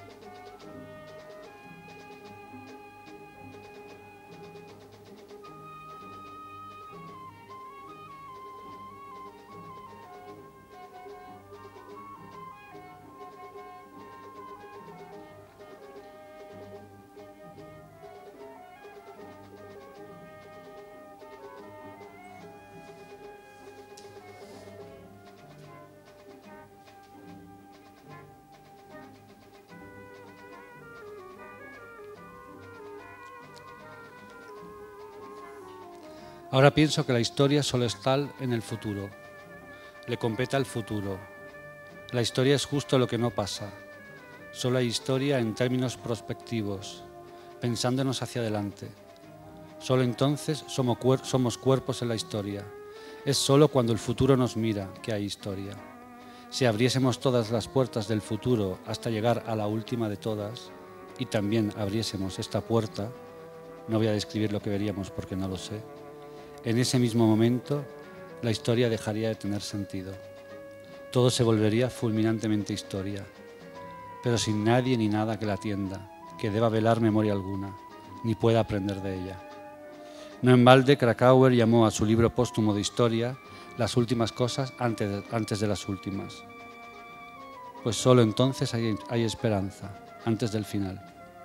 Ahora pienso que la historia solo está en el futuro, le compete al futuro. La historia es justo lo que no pasa. Solo hay historia en términos prospectivos, pensándonos hacia adelante. Solo entonces somos cuerpos en la historia. Es solo cuando el futuro nos mira que hay historia. Si abriésemos todas las puertas del futuro hasta llegar a la última de todas, y también abriésemos esta puerta, no voy a describir lo que veríamos porque no lo sé, en ese mismo momento la historia dejaría de tener sentido. Todo se volvería fulminantemente historia, pero sin nadie ni nada que la atienda, que deba velar memoria alguna, ni pueda aprender de ella. No en balde, Krakauer llamó a su libro póstumo de historia las últimas cosas antes de las últimas. Pues solo entonces hay esperanza, antes del final.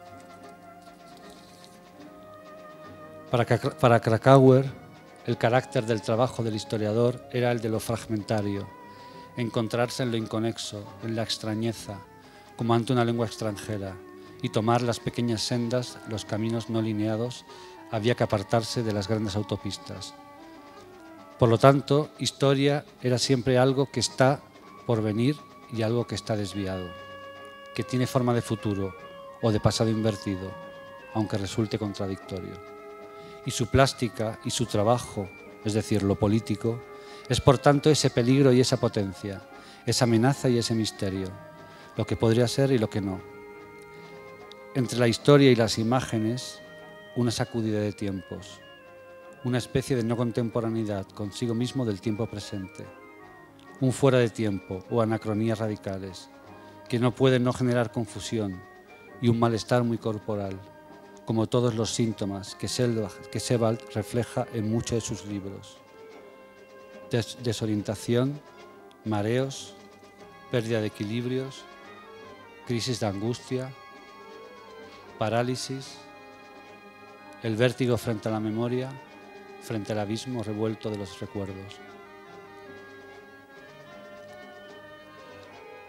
Para Krakauer, el carácter del trabajo del historiador era el de lo fragmentario, encontrarse en lo inconexo, en la extrañeza, como ante una lengua extranjera, y tomar las pequeñas sendas, los caminos no lineados, había que apartarse de las grandes autopistas. Por lo tanto, historia era siempre algo que está por venir y algo que está desviado, que tiene forma de futuro o de pasado invertido, aunque resulte contradictorio. Y su plástica y su trabajo, es decir, lo político, es por tanto ese peligro y esa potencia, esa amenaza y ese misterio, lo que podría ser y lo que no. Entre la historia y las imágenes, una sacudida de tiempos, una especie de no contemporaneidad consigo mismo del tiempo presente, un fuera de tiempo o anacronías radicales, que no pueden no generar confusión y un malestar muy corporal, como todos los síntomas que Sebald refleja en muchos de sus libros. Desorientación, mareos, pérdida de equilibrios, crisis de angustia, parálisis, el vértigo frente a la memoria, frente al abismo revuelto de los recuerdos.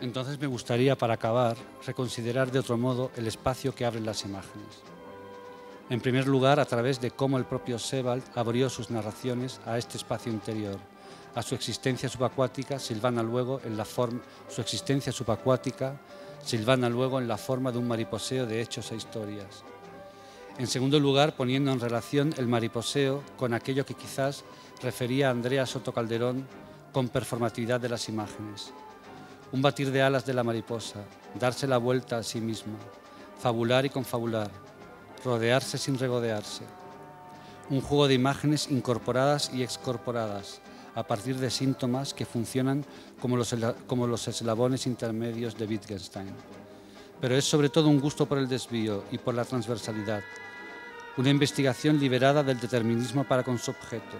Entonces me gustaría, para acabar, reconsiderar de otro modo el espacio que abren las imágenes. En primer lugar, a través de cómo el propio Sebald abrió sus narraciones a este espacio interior, a su existencia subacuática, silvana luego en la forma de un mariposeo de hechos e historias. En segundo lugar, poniendo en relación el mariposeo con aquello que quizás refería a Andrea Soto Calderón con performatividad de las imágenes. Un batir de alas de la mariposa, darse la vuelta a sí misma, fabular y confabular, rodearse sin regodearse. Un juego de imágenes incorporadas y excorporadas a partir de síntomas que funcionan como los eslabones intermedios de Wittgenstein. Pero es sobre todo un gusto por el desvío y por la transversalidad, una investigación liberada del determinismo para con su objeto.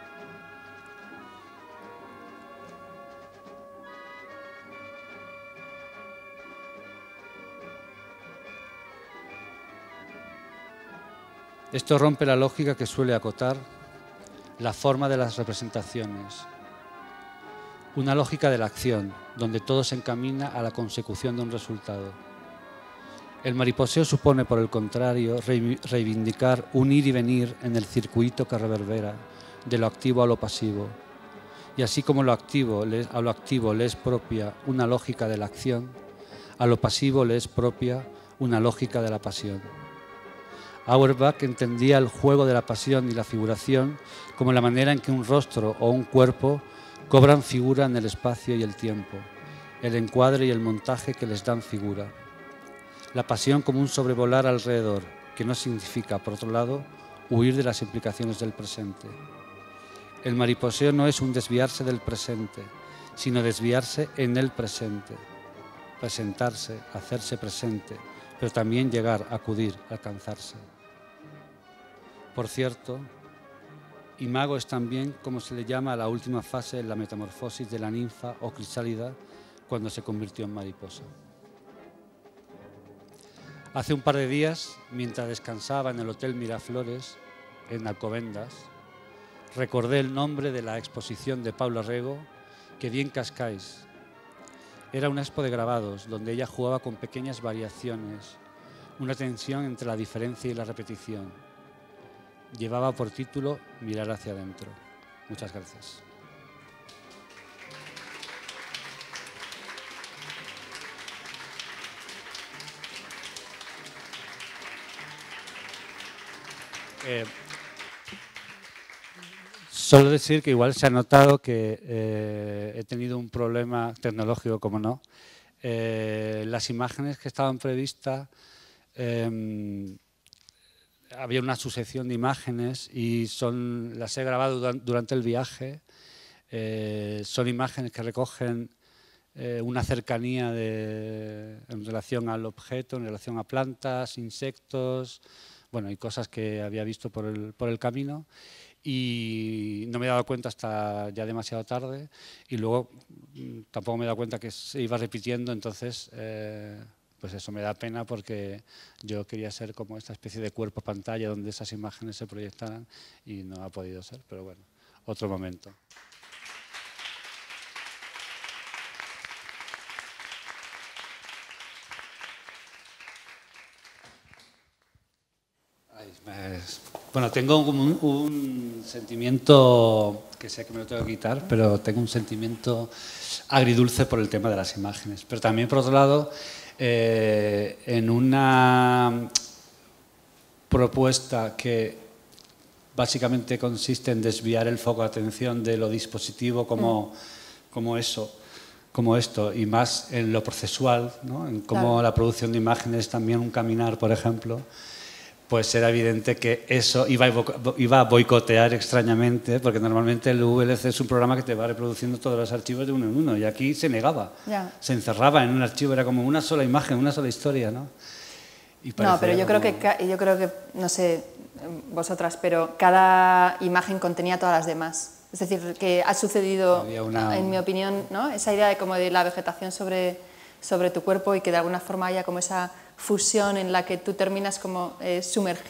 Esto rompe la lógica que suele acotar la forma de las representaciones. Una lógica de la acción, donde todo se encamina a la consecución de un resultado. El mariposeo supone, por el contrario, reivindicar un ir y venir en el circuito que reverbera, de lo activo a lo pasivo. Y así como a lo activo le es propia una lógica de la acción, a lo pasivo le es propia una lógica de la pasión. Auerbach entendía el juego de la pasión y la figuración como la manera en que un rostro o un cuerpo cobran figura en el espacio y el tiempo, el encuadre y el montaje que les dan figura. La pasión como un sobrevolar alrededor, que no significa, por otro lado, huir de las implicaciones del presente. El mariposeo no es un desviarse del presente, sino desviarse en el presente, presentarse, hacerse presente, pero también llegar, acudir, alcanzarse. Por cierto, imago es también como se le llama a la última fase de la metamorfosis de la ninfa o crisálida cuando se convirtió en mariposa. Hace un par de días, mientras descansaba en el Hotel Miraflores, en Alcobendas, recordé el nombre de la exposición de Paula Rego, Que bien cascáis. Era una expo de grabados, donde ella jugaba con pequeñas variaciones, una tensión entre la diferencia y la repetición. Llevaba por título Mirar hacia adentro. Muchas gracias. Solo decir que igual se ha notado que he tenido un problema tecnológico, como no. Las imágenes que estaban previstas, había una sucesión de imágenes y las he grabado durante el viaje. Son imágenes que recogen una cercanía en relación al objeto, en relación a plantas, insectos, bueno, y cosas que había visto por el camino. Y no me he dado cuenta hasta ya demasiado tarde y luego tampoco me he dado cuenta que se iba repitiendo, entonces pues eso me da pena porque yo quería ser como esta especie de cuerpo pantalla donde esas imágenes se proyectaran y no ha podido ser, pero bueno, otro momento. Bueno, tengo como un sentimiento, que sé que me lo tengo que quitar, pero tengo un sentimiento agridulce por el tema de las imágenes. Pero también, por otro lado, en una propuesta que básicamente consiste en desviar el foco de atención de lo dispositivo como esto, y más en lo procesual, ¿no? En cómo claro, la producción de imágenes es también un caminar, por ejemplo, pues era evidente que eso iba a boicotear extrañamente, porque normalmente el VLC es un programa que te va reproduciendo todos los archivos de uno en uno, y aquí se negaba, se encerraba en un archivo, era como una sola imagen, una sola historia, ¿no? No, pero yo creo que, no sé vosotras, pero cada imagen contenía todas las demás. Es decir, que ha sucedido, en mi opinión, ¿no? Esa idea de como de la vegetación sobre tu cuerpo y que de alguna forma haya como esa fusión en la que tú terminas como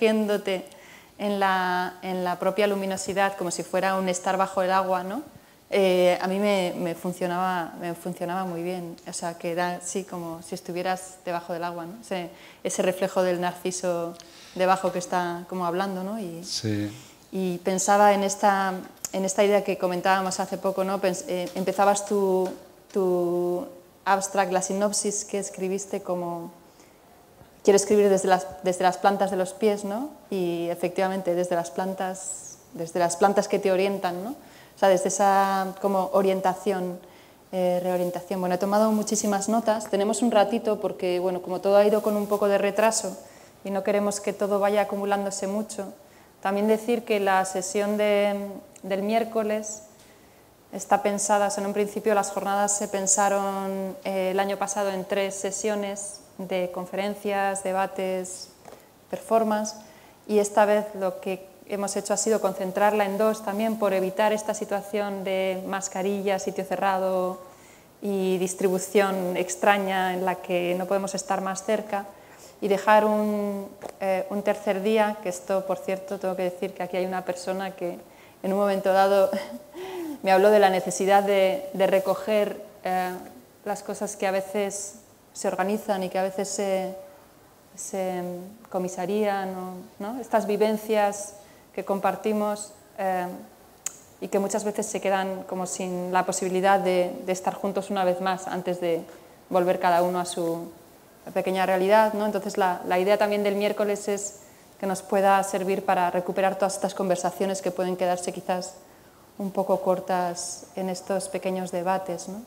sumergiéndote en la propia luminosidad, como si fuera un estar bajo el agua, ¿no? a mí me funcionaba muy bien, o sea, que era así como si estuvieras debajo del agua, ¿no? Ese reflejo del narciso debajo que está como hablando, ¿no? Y pensaba en esta idea que comentábamos hace poco, ¿no? Empezabas tu abstract, la sinopsis que escribiste como quiero escribir desde las plantas de los pies, ¿no? Y efectivamente desde las plantas que te orientan, ¿no? O sea, desde esa como orientación, reorientación. Bueno, he tomado muchísimas notas, tenemos un ratito porque, bueno, como todo ha ido con un poco de retraso y no queremos que todo vaya acumulándose mucho. También decir que la sesión del miércoles está pensada, o sea, en un principio las jornadas se pensaron el año pasado en 3 sesiones de conferencias, debates, performance, y esta vez lo que hemos hecho ha sido concentrarla en 2 también por evitar esta situación de mascarilla, sitio cerrado y distribución extraña en la que no podemos estar más cerca, y dejar un tercer día, que esto, por cierto, tengo que decir que aquí hay una persona que en un momento dado me habló de la necesidad de recoger las cosas que a veces se organizan y que a veces se comisarían, ¿no? Estas vivencias que compartimos y que muchas veces se quedan como sin la posibilidad de estar juntos una vez más antes de volver cada uno a su pequeña realidad, ¿no? Entonces la idea también del miércoles es que nos pueda servir para recuperar todas estas conversaciones que pueden quedarse quizás un poco cortas en estos pequeños debates, ¿no?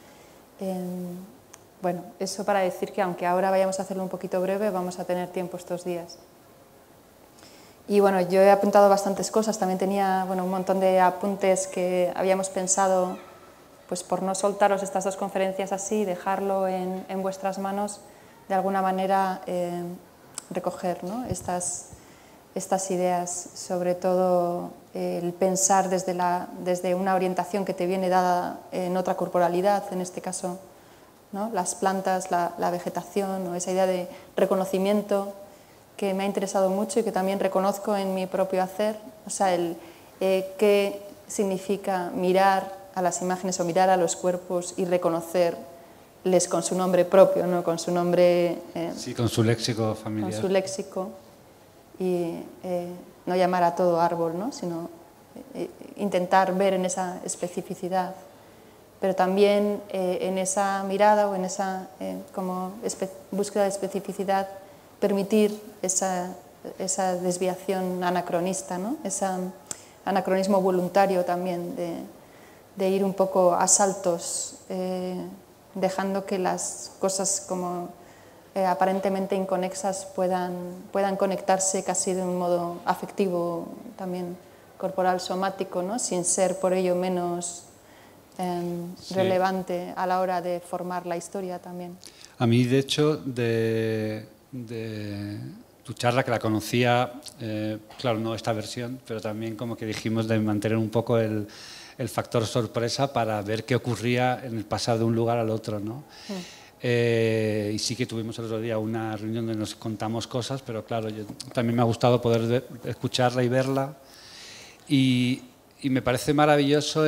Bueno, eso para decir que aunque ahora vayamos a hacerlo un poquito breve, vamos a tener tiempo estos días. Y bueno, yo he apuntado bastantes cosas, también tenía, bueno, un montón de apuntes que habíamos pensado, pues por no soltaros estas 2 conferencias así, dejarlo en vuestras manos, de alguna manera recoger, ¿no? estas ideas, sobre todo el pensar desde una orientación que te viene dada en otra corporalidad, en este caso, ¿no? Las plantas, la vegetación, ¿no? Esa idea de reconocimiento que me ha interesado mucho y que también reconozco en mi propio hacer, o sea, qué significa mirar a las imágenes o mirar a los cuerpos y reconocerles con su nombre propio, ¿no? Con su nombre... sí, con su léxico familiar. Con su léxico, y no llamar a todo árbol, ¿no? Sino intentar ver en esa especificidad, pero también en esa mirada o en esa como búsqueda de especificidad permitir esa desviación anacronista, ¿no? Ese anacronismo voluntario también de ir un poco a saltos, dejando que las cosas como aparentemente inconexas puedan conectarse casi de un modo afectivo, también corporal, somático, ¿no? Sin ser por ello menos relevante a la hora de formar la historia también. A mí, de hecho, de tu charla, que la conocía, claro, no esta versión, pero también como que dijimos de mantener un poco el factor sorpresa para ver qué ocurría en el pasar de un lugar al otro, ¿no? Y sí que tuvimos el otro día una reunión donde nos contamos cosas, pero claro, también me ha gustado poder escucharla y verla, y me parece maravilloso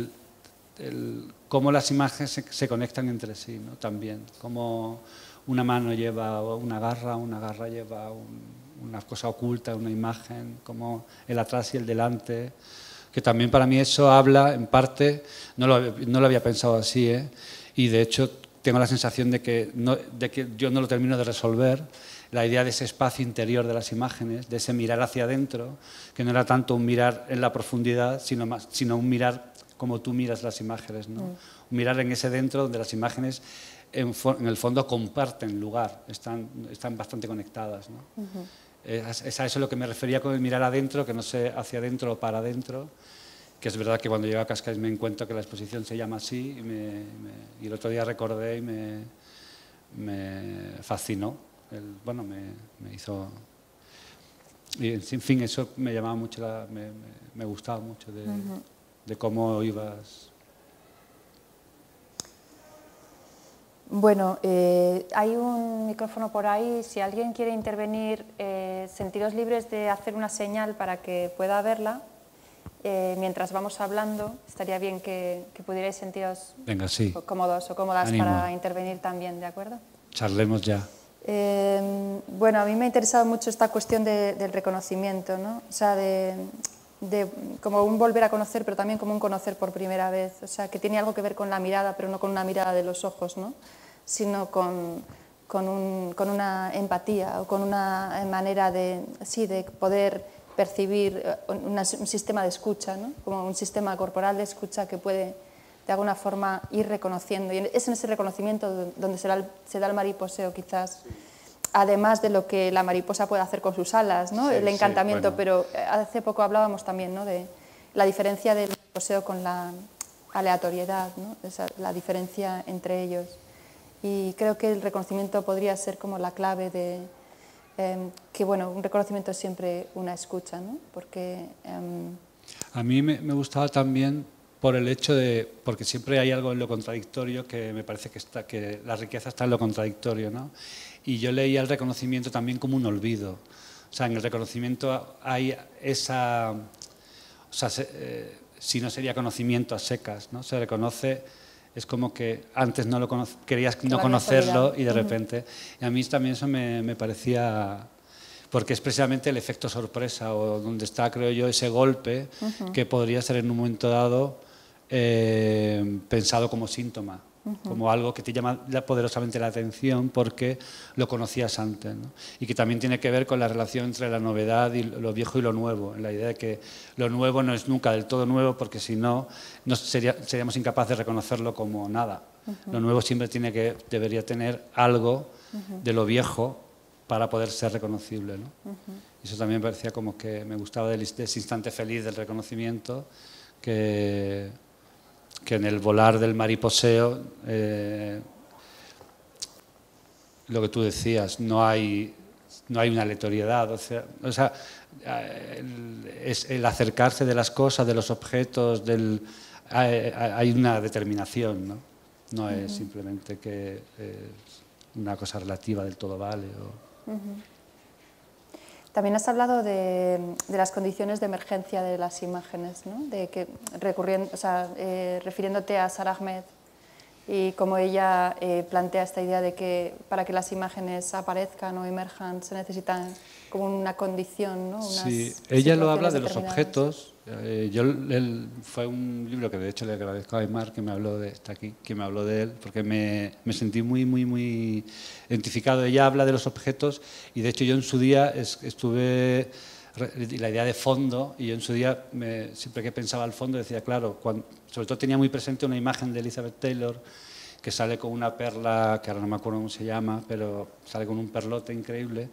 cómo las imágenes se conectan entre sí, ¿no? También, cómo una mano lleva una garra lleva una cosa oculta, una imagen, como el atrás y el delante, que también para mí eso habla, en parte, no lo había pensado así, y de hecho tengo la sensación de que yo no lo termino de resolver, la idea de ese espacio interior de las imágenes, de ese mirar hacia adentro, que no era tanto un mirar en la profundidad, sino un mirar como tú miras las imágenes, ¿no? Un mirar en ese dentro donde las imágenes en el fondo comparten lugar, están bastante conectadas, ¿no? Es a eso lo que me refería con el mirar adentro, que no sé hacia adentro o para adentro, que es verdad que cuando llego a Cascais me encuentro que la exposición se llama así, y el otro día recordé y me fascinó, bueno, me hizo... Y en fin, eso me llamaba mucho, me gustaba mucho de cómo ibas... Bueno, hay un micrófono por ahí, si alguien quiere intervenir, sentiros libres de hacer una señal para que pueda verla, mientras vamos hablando, estaría bien que pudierais sentiros Venga, sí. cómodos o cómodas Ánimo. para intervenir también, ¿de acuerdo? Charlemos ya. Bueno, a mí me ha interesado mucho esta cuestión del reconocimiento, ¿no? O sea, de como un volver a conocer, pero también como un conocer por primera vez. O sea, que tiene algo que ver con la mirada, pero no con una mirada de los ojos, ¿no? Sino con una empatía o con una manera de poder percibir un sistema de escucha, ¿no? Como un sistema corporal de escucha que puede de alguna forma ir reconociendo. Y es en ese reconocimiento donde se da el mariposeo, quizás, además de lo que la mariposa puede hacer con sus alas, ¿no? El encantamiento. Sí, bueno. Pero hace poco hablábamos también, ¿no?, de la diferencia del mariposeo con la aleatoriedad, ¿no? La diferencia entre ellos. Y creo que el reconocimiento podría ser como la clave de que, bueno, un reconocimiento es siempre una escucha, ¿no? Porque a mí me gustaba también por el hecho de, porque siempre hay algo en lo contradictorio que me parece que la riqueza está en lo contradictorio, ¿no? Y yo leía el reconocimiento también como un olvido. O sea, en el reconocimiento hay esa, o sea, si no sería conocimiento a secas, ¿no? Se reconoce, es como que antes no querías no conocerlo y de repente. Y a mí también eso me parecía, porque es precisamente el efecto sorpresa o donde está, creo yo, ese golpe que podría ser en un momento dado pensado como síntoma, como algo que te llama poderosamente la atención porque lo conocías antes, ¿no? Y que también tiene que ver con la relación entre la novedad y lo viejo y lo nuevo, en la idea de que lo nuevo no es nunca del todo nuevo porque si no, seríamos incapaces de reconocerlo como nada. Lo nuevo siempre debería tener algo de lo viejo para poder ser reconocible, ¿no? Eso también me parecía como que me gustaba de ese instante feliz del reconocimiento, que en el volar del mariposeo, lo que tú decías, no hay una aleatoriedad, o sea, es el acercarse de las cosas, de los objetos, hay una determinación, ¿no? No es simplemente que es una cosa relativa del todo vale. También has hablado de las condiciones de emergencia de las imágenes, ¿no? De que refiriéndote a Sara Ahmed y cómo ella plantea esta idea de que para que las imágenes aparezcan o emerjan se necesitan como una condición, ¿no? Sí, ella lo habla de los objetos. Fue un libro que de hecho le agradezco a Aymar que me habló de él, porque me sentí muy identificado. Ella habla de los objetos y de hecho yo en su día estuve la idea de fondo, y yo en su día siempre que pensaba al fondo decía, claro, sobre todo tenía muy presente una imagen de Elizabeth Taylor que sale con una perla, que ahora no me acuerdo cómo se llama, pero sale con un perlote increíble.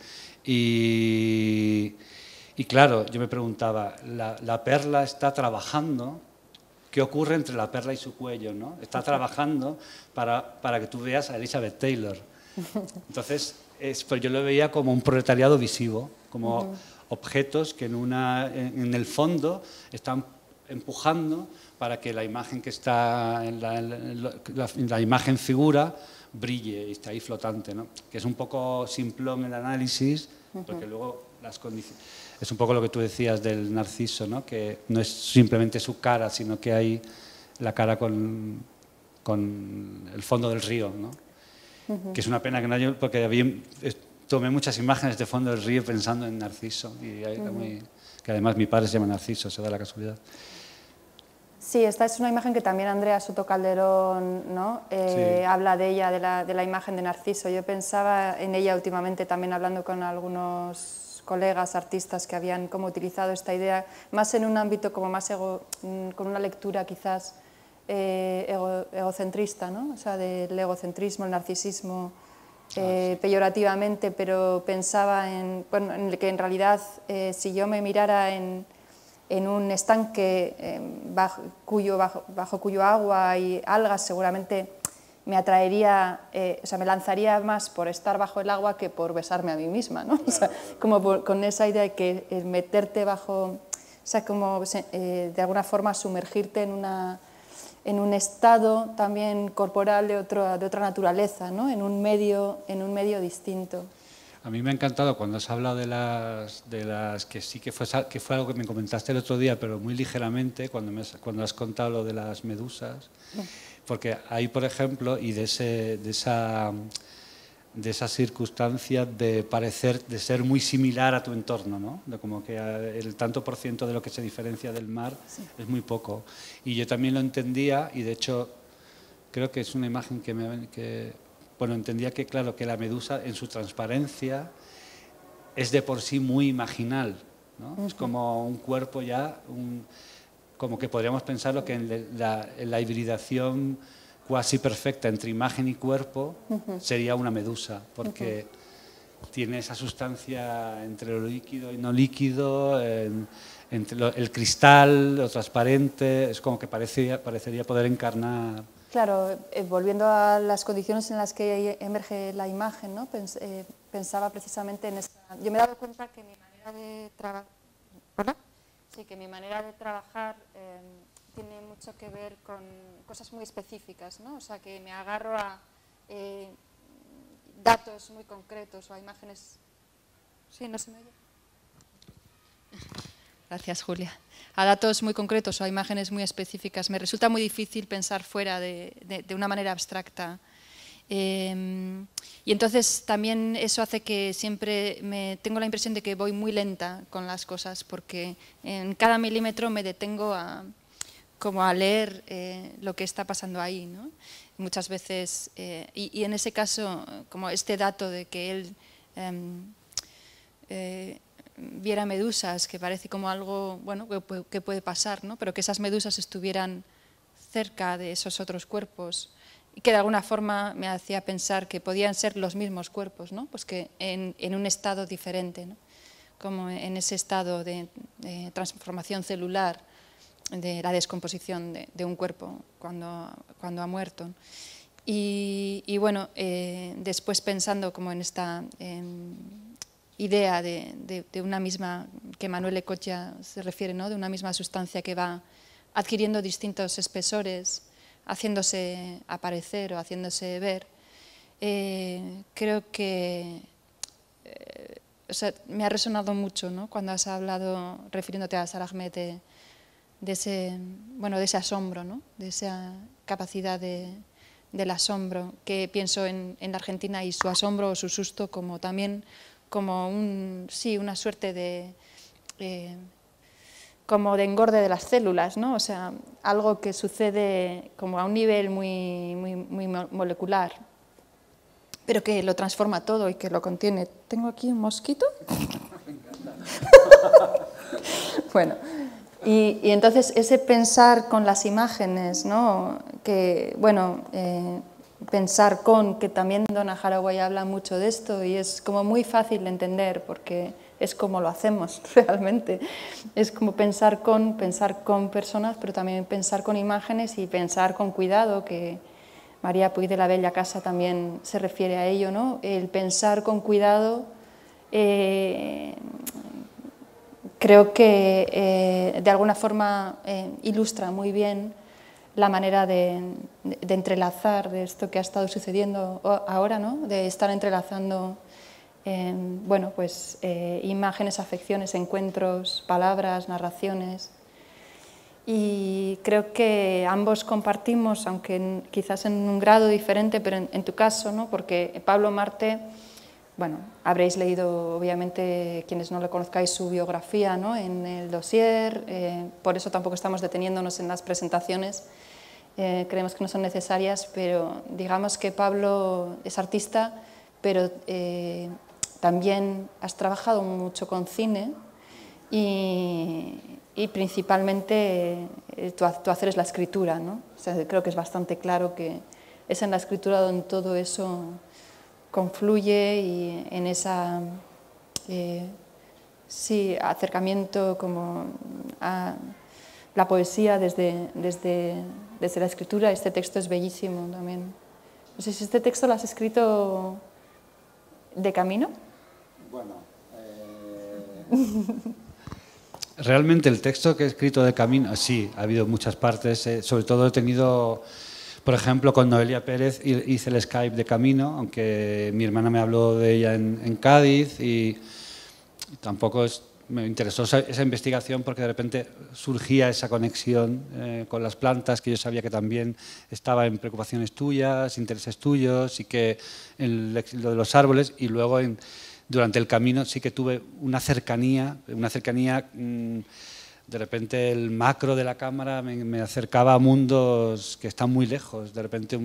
Y claro, yo me preguntaba, la perla está trabajando, ¿qué ocurre entre la perla y su cuello, ¿no? Está trabajando para que tú veas a Elizabeth Taylor. Entonces, pues yo lo veía como un proletariado visivo, como objetos que en el fondo están empujando para que la imagen que está la imagen figura brille y está ahí flotante, ¿no? Que es un poco simplón el análisis, porque luego las condiciones... Es un poco lo que tú decías del Narciso, ¿no? Que no es simplemente su cara, sino que hay la cara con el fondo del río, ¿no? Que es una pena que no haya, porque tomé muchas imágenes de fondo del río pensando en Narciso, y que además mi padre se llama Narciso, se da la casualidad. Sí, esta es una imagen que también Andrea Soto Calderón, ¿no? Habla de ella, de la imagen de Narciso. Yo pensaba en ella últimamente también hablando con algunos colegas artistas que habían como utilizado esta idea más en un ámbito como más con una lectura quizás egocentrista, ¿no? O sea, del egocentrismo, el narcisismo, peyorativamente, pero pensaba en que en realidad si yo me mirara en un estanque bajo cuyo agua hay algas, seguramente me atraería, o sea, me lanzaría más por estar bajo el agua que por besarme a mí misma, ¿no? O sea, como con esa idea de que meterte bajo, o sea, como de alguna forma sumergirte en un estado también corporal de otra naturaleza, ¿no? En un medio distinto. A mí me ha encantado cuando has hablado de las que sí que fue algo que me comentaste el otro día, pero muy ligeramente, cuando has contado lo de las medusas, porque ahí, por ejemplo, y de esa circunstancia de ser muy similar a tu entorno, ¿no? De como que el tanto por ciento de lo que se diferencia del mar es muy poco. Y yo también lo entendía, y de hecho creo que es una imagen bueno, entendía que, claro, que la medusa en su transparencia es de por sí muy imaginal, ¿no? Es como un cuerpo ya, como que podríamos pensarlo que en la hibridación cuasi perfecta entre imagen y cuerpo sería una medusa, porque tiene esa sustancia entre lo líquido y no líquido, entre el cristal, lo transparente, es como que parecería poder encarnar. Claro, volviendo a las condiciones en las que emerge la imagen, ¿no? Pensaba precisamente en esta. Yo me he dado cuenta que mi manera de trabajar, ¿verdad? Sí, que mi manera de trabajar tiene mucho que ver con cosas muy específicas, ¿no? O sea, que me agarro a datos muy concretos o a imágenes. Sí, ¿no se me oye? Gracias, Julia. A datos muy concretos o a imágenes muy específicas. Me resulta muy difícil pensar fuera de una manera abstracta. Y entonces también eso hace que siempre tengo la impresión de que voy muy lenta con las cosas, porque en cada milímetro me detengo como a leer lo que está pasando ahí, ¿no? Muchas veces, y en ese caso, como este dato de que él viera medusas, que parece como algo bueno que puede pasar, ¿no? Pero que esas medusas estuvieran cerca de esos otros cuerpos y que de alguna forma me hacía pensar que podían ser los mismos cuerpos, ¿no? Pues que en un estado diferente, ¿no? Como en ese estado de transformación celular, de la descomposición de un cuerpo cuando ha muerto. Y bueno, después pensando como en esta idea de una misma, que Manuel Ecochea se refiere, ¿no? De una misma sustancia que va adquiriendo distintos espesores, haciéndose aparecer o haciéndose ver, creo que o sea, me ha resonado mucho, ¿no? Cuando has hablado, refiriéndote a Sara Ahmed, de ese asombro, ¿no? De esa capacidad del asombro, que pienso en la Argentina y su asombro o su susto como también como una suerte como de engorde de las células, ¿no? O sea, algo que sucede como a un nivel muy molecular, pero que lo transforma todo y que lo contiene. ¿Tengo aquí un mosquito? Bueno, y entonces ese pensar con las imágenes, ¿no? Que, bueno, pensar con, que también Donna Haraway habla mucho de esto y es como muy fácil de entender porque es como lo hacemos realmente. Es como pensar con personas, pero también pensar con imágenes y pensar con cuidado, que María Puig de la Bella Casa también se refiere a ello, ¿no? El pensar con cuidado creo que de alguna forma ilustra muy bien la manera de entrelazar de esto que ha estado sucediendo ahora, ¿no? De estar entrelazando bueno, pues, imágenes, afecciones, encuentros, palabras, narraciones. Y creo que ambos compartimos, aunque quizás en un grado diferente, pero en tu caso, ¿no? Porque Pablo Marte, bueno, habréis leído, obviamente, quienes no lo conozcáis, su biografía, ¿no? En el dossier, por eso tampoco estamos deteniéndonos en las presentaciones, creemos que no son necesarias, pero digamos que Pablo es artista, pero también has trabajado mucho con cine y principalmente tu hacer es la escritura, ¿no? O sea, creo que es bastante claro que es en la escritura donde todo eso confluye y en esa acercamiento como a la poesía desde la escritura. Este texto es bellísimo también. No sé si este texto lo has escrito de camino. Bueno, realmente el texto que he escrito de camino, sí, ha habido muchas partes, sobre todo he tenido, Por ejemplo, con Noelia Pérez hice el Skype de camino, aunque mi hermana me habló de ella en Cádiz y tampoco me interesó esa investigación porque de repente surgía esa conexión con las plantas, que yo sabía que también estaba en preocupaciones tuyas, intereses tuyos, y que lo de los árboles, y luego durante el camino sí que tuve una cercanía de repente el macro de la cámara me acercaba a mundos que están muy lejos, de repente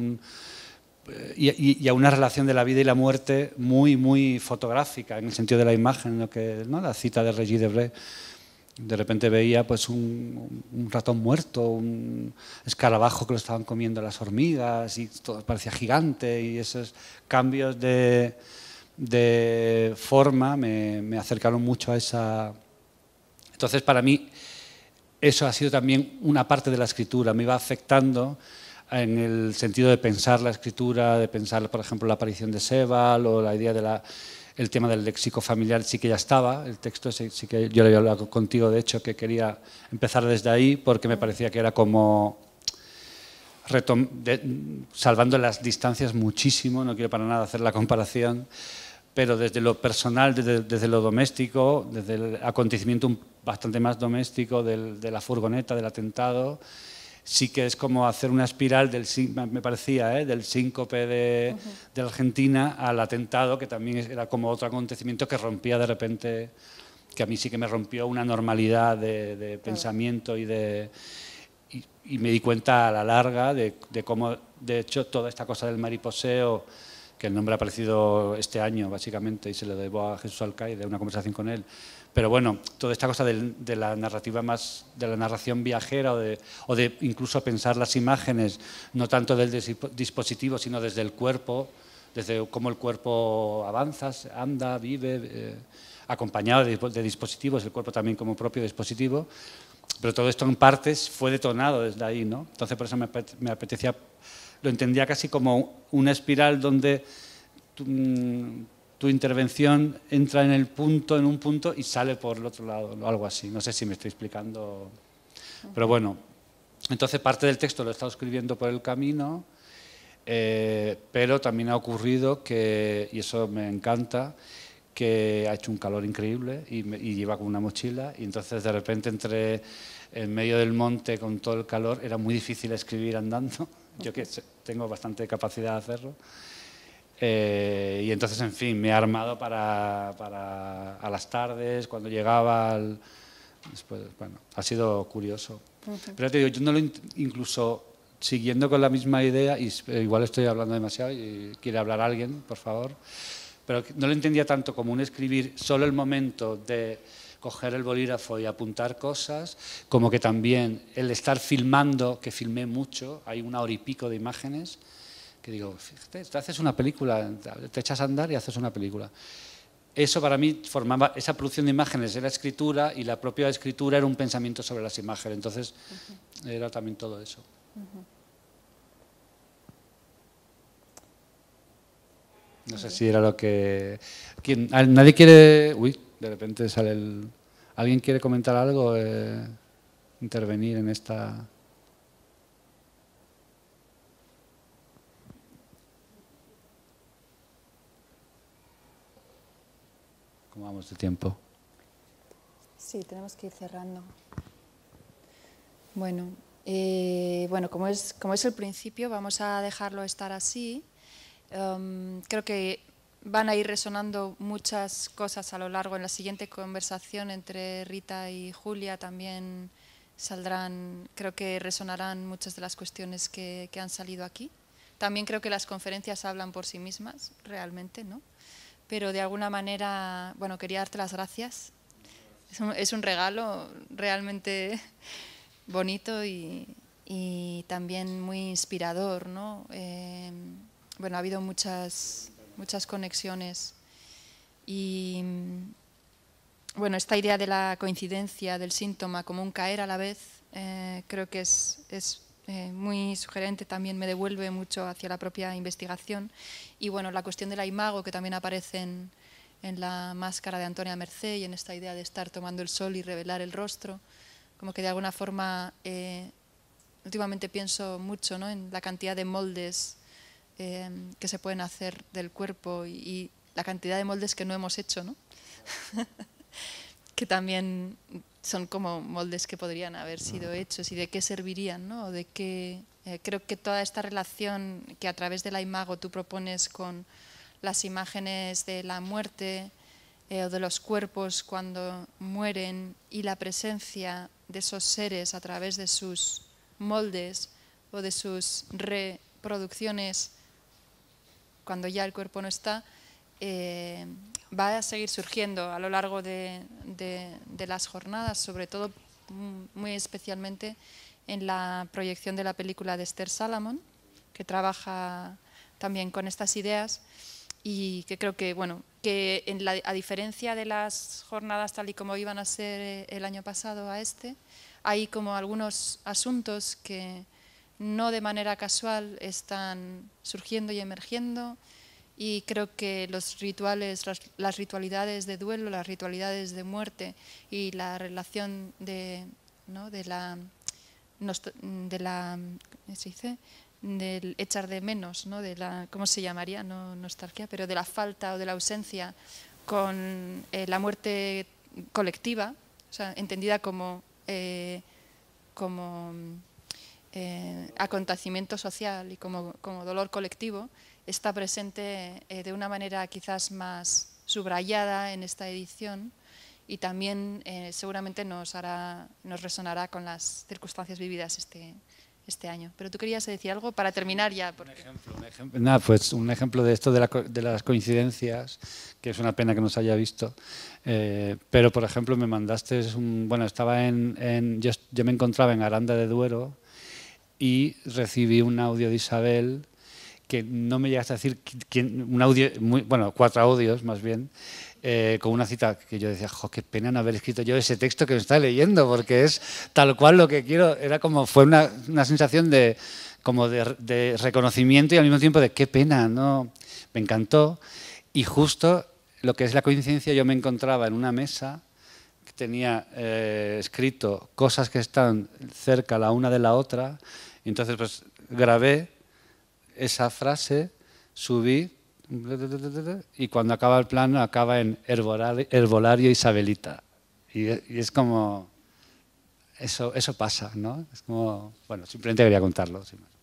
y a una relación de la vida y la muerte muy, muy fotográfica, en el sentido de la imagen, ¿no? La cita de Regis Debray. De repente veía pues un ratón muerto, un escarabajo que lo estaban comiendo las hormigas y todo parecía gigante, y esos cambios de forma me acercaron mucho a esa... Entonces, para mí, eso ha sido también una parte de la escritura, me iba afectando en el sentido de pensar la escritura, de pensar, por ejemplo, la aparición de Sebald o la idea el tema del léxico familiar sí que ya estaba, el texto sí que yo lo había hablado contigo, de hecho, que quería empezar desde ahí porque me parecía que era como salvando las distancias muchísimo, no quiero para nada hacer la comparación, pero desde lo personal, desde lo doméstico, desde el acontecimiento bastante más doméstico de la furgoneta, del atentado, sí que es como hacer una espiral, me parecía, del síncope de la Argentina al atentado, que también era como otro acontecimiento que rompía de repente, que a mí sí que me rompió una normalidad de pensamiento y me di cuenta a la larga de cómo, de hecho, toda esta cosa del mariposeo, que el nombre ha aparecido este año, básicamente, y se lo debo a Jesús Alcaide, de una conversación con él. Pero bueno, toda esta cosa de la narrativa más, de la narración viajera o de incluso pensar las imágenes, no tanto del dispositivo, sino desde el cuerpo, desde cómo el cuerpo avanza, anda, vive, acompañado de dispositivos, el cuerpo también como propio dispositivo. Pero todo esto en partes fue detonado desde ahí, ¿no? Entonces por eso me apetecía, lo entendía casi como una espiral donde tu intervención entra en un punto y sale por el otro lado, algo así. No sé si me estoy explicando, pero bueno. Entonces parte del texto lo he estado escribiendo por el camino, pero también ha ocurrido que, y eso me encanta, que ha hecho un calor increíble y lleva con una mochila, y entonces de repente entré en medio del monte con todo el calor, era muy difícil escribir andando, yo que tengo bastante capacidad de hacerlo, y entonces, en fin, me he armado para a las tardes, cuando llegaba, después, bueno, ha sido curioso. Pero te digo, yo no lo, incluso siguiendo con la misma idea, y igual estoy hablando demasiado y quiere hablar alguien, por favor, pero no lo entendía tanto como un escribir solo el momento de coger el bolígrafo y apuntar cosas, como que también el estar filmando, que filmé mucho, hay 1 hora y pico de imágenes, que digo, fíjate, te haces una película, te echas a andar y haces una película. Eso para mí formaba, esa producción de imágenes era escritura, y la propia escritura era un pensamiento sobre las imágenes, entonces era también todo eso. No sé si era lo que... ¿Nadie quiere...? Uy, de repente sale el... ¿Alguien quiere comentar algo? Intervenir en esta... ¿Cómo vamos de tiempo? Sí, tenemos que ir cerrando. Bueno, como es el principio, vamos a dejarlo estar así. Creo que van a ir resonando muchas cosas a lo largo. En la siguiente conversación entre Rita y Julia también saldrán, creo que resonarán muchas de las cuestiones que han salido aquí. También creo que las conferencias hablan por sí mismas, realmente, ¿no? Pero de alguna manera, bueno, quería darte las gracias. Es un regalo realmente bonito y también muy inspirador, ¿no? Bueno, ha habido muchas conexiones y, bueno, esta idea de la coincidencia del síntoma como un caer a la vez, creo que es muy sugerente, también me devuelve mucho hacia la propia investigación. Y bueno, la cuestión de la imago, que también aparece en la máscara de Antonia Mercé y en esta idea de estar tomando el sol y revelar el rostro, como que de alguna forma últimamente pienso mucho, ¿no?, en la cantidad de moldes que se pueden hacer del cuerpo y la cantidad de moldes que no hemos hecho, ¿no? Que también son como moldes que podrían haber sido hechos y de qué servirían, ¿no? De qué, creo que toda esta relación que a través de la imago tú propones con las imágenes de la muerte o de los cuerpos cuando mueren y la presencia de esos seres a través de sus moldes o de sus reproducciones cuando ya el cuerpo no está, va a seguir surgiendo a lo largo de las jornadas, sobre todo muy especialmente en la proyección de la película de Esther Salamon, que trabaja también con estas ideas y que creo que, bueno, que a diferencia de las jornadas tal y como iban a ser el año pasado a hay como algunos asuntos que no de manera casual están surgiendo y emergiendo, y creo que los rituales, las ritualidades de duelo, las ritualidades de muerte y la relación ¿no?, de la ¿cómo se dice?, del echar de menos, ¿no?, de la, ¿cómo se llamaría?, no nostalgia, pero de la falta o de la ausencia con la muerte colectiva, o sea, entendida como acontecimiento social y como dolor colectivo, está presente de una manera quizás más subrayada en esta edición y también seguramente nos resonará con las circunstancias vividas este año. Pero tú querías decir algo para terminar ya. Porque... Pues un ejemplo de esto de las coincidencias, que es una pena que no se haya visto. Pero, por ejemplo, me mandaste bueno, estaba yo me encontraba en Aranda de Duero y recibí un audio de Isabel que no me llegaste a decir un audio, bueno, 4 audios más bien, con una cita que yo decía, jo, qué pena no haber escrito yo ese texto que me está leyendo, porque es tal cual lo que quiero. Fue una sensación de reconocimiento y al mismo tiempo de qué pena, ¿no? Me encantó. Y justo lo que es la coincidencia, yo me encontraba en una mesa que tenía escrito cosas que están cerca la una de la otra, y entonces pues grabé esa frase, subí y cuando acaba el plano acaba en Herbolario Isabelita. Y es como, eso pasa, ¿no? Es como, bueno, simplemente quería contarlo.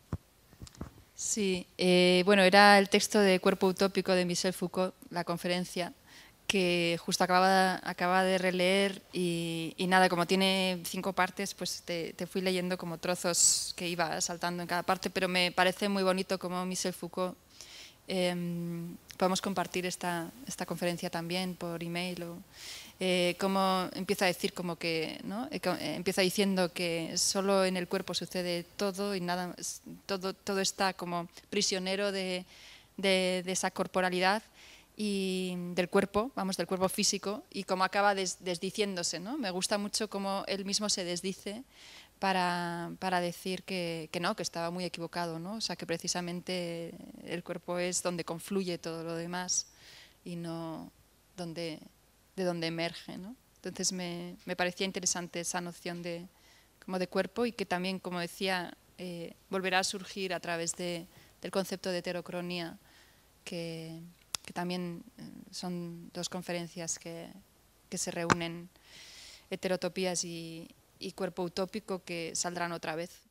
Sí, bueno, era el texto de Cuerpo Utópico de Michel Foucault, la conferencia, que justo acaba de releer y nada, como tiene 5 partes, pues te fui leyendo como trozos que iba saltando en cada parte, pero me parece muy bonito como Michel Foucault. Podemos compartir esta conferencia también por email como empieza a decir como que, ¿no?, empieza diciendo que solo en el cuerpo sucede todo y nada, todo está como prisionero de esa corporalidad y del cuerpo, del cuerpo físico, y como acaba desdiciéndose, ¿no? Me gusta mucho cómo él mismo se desdice para decir que no, que estaba muy equivocado, ¿no? O sea, que precisamente el cuerpo es donde confluye todo lo demás y no de donde emerge, ¿no? Entonces me parecía interesante esa noción de cuerpo y que también, como decía, volverá a surgir a través del concepto de heterocronía, que también son 2 conferencias que se reúnen, heterotopías y cuerpo utópico, que saldrán otra vez.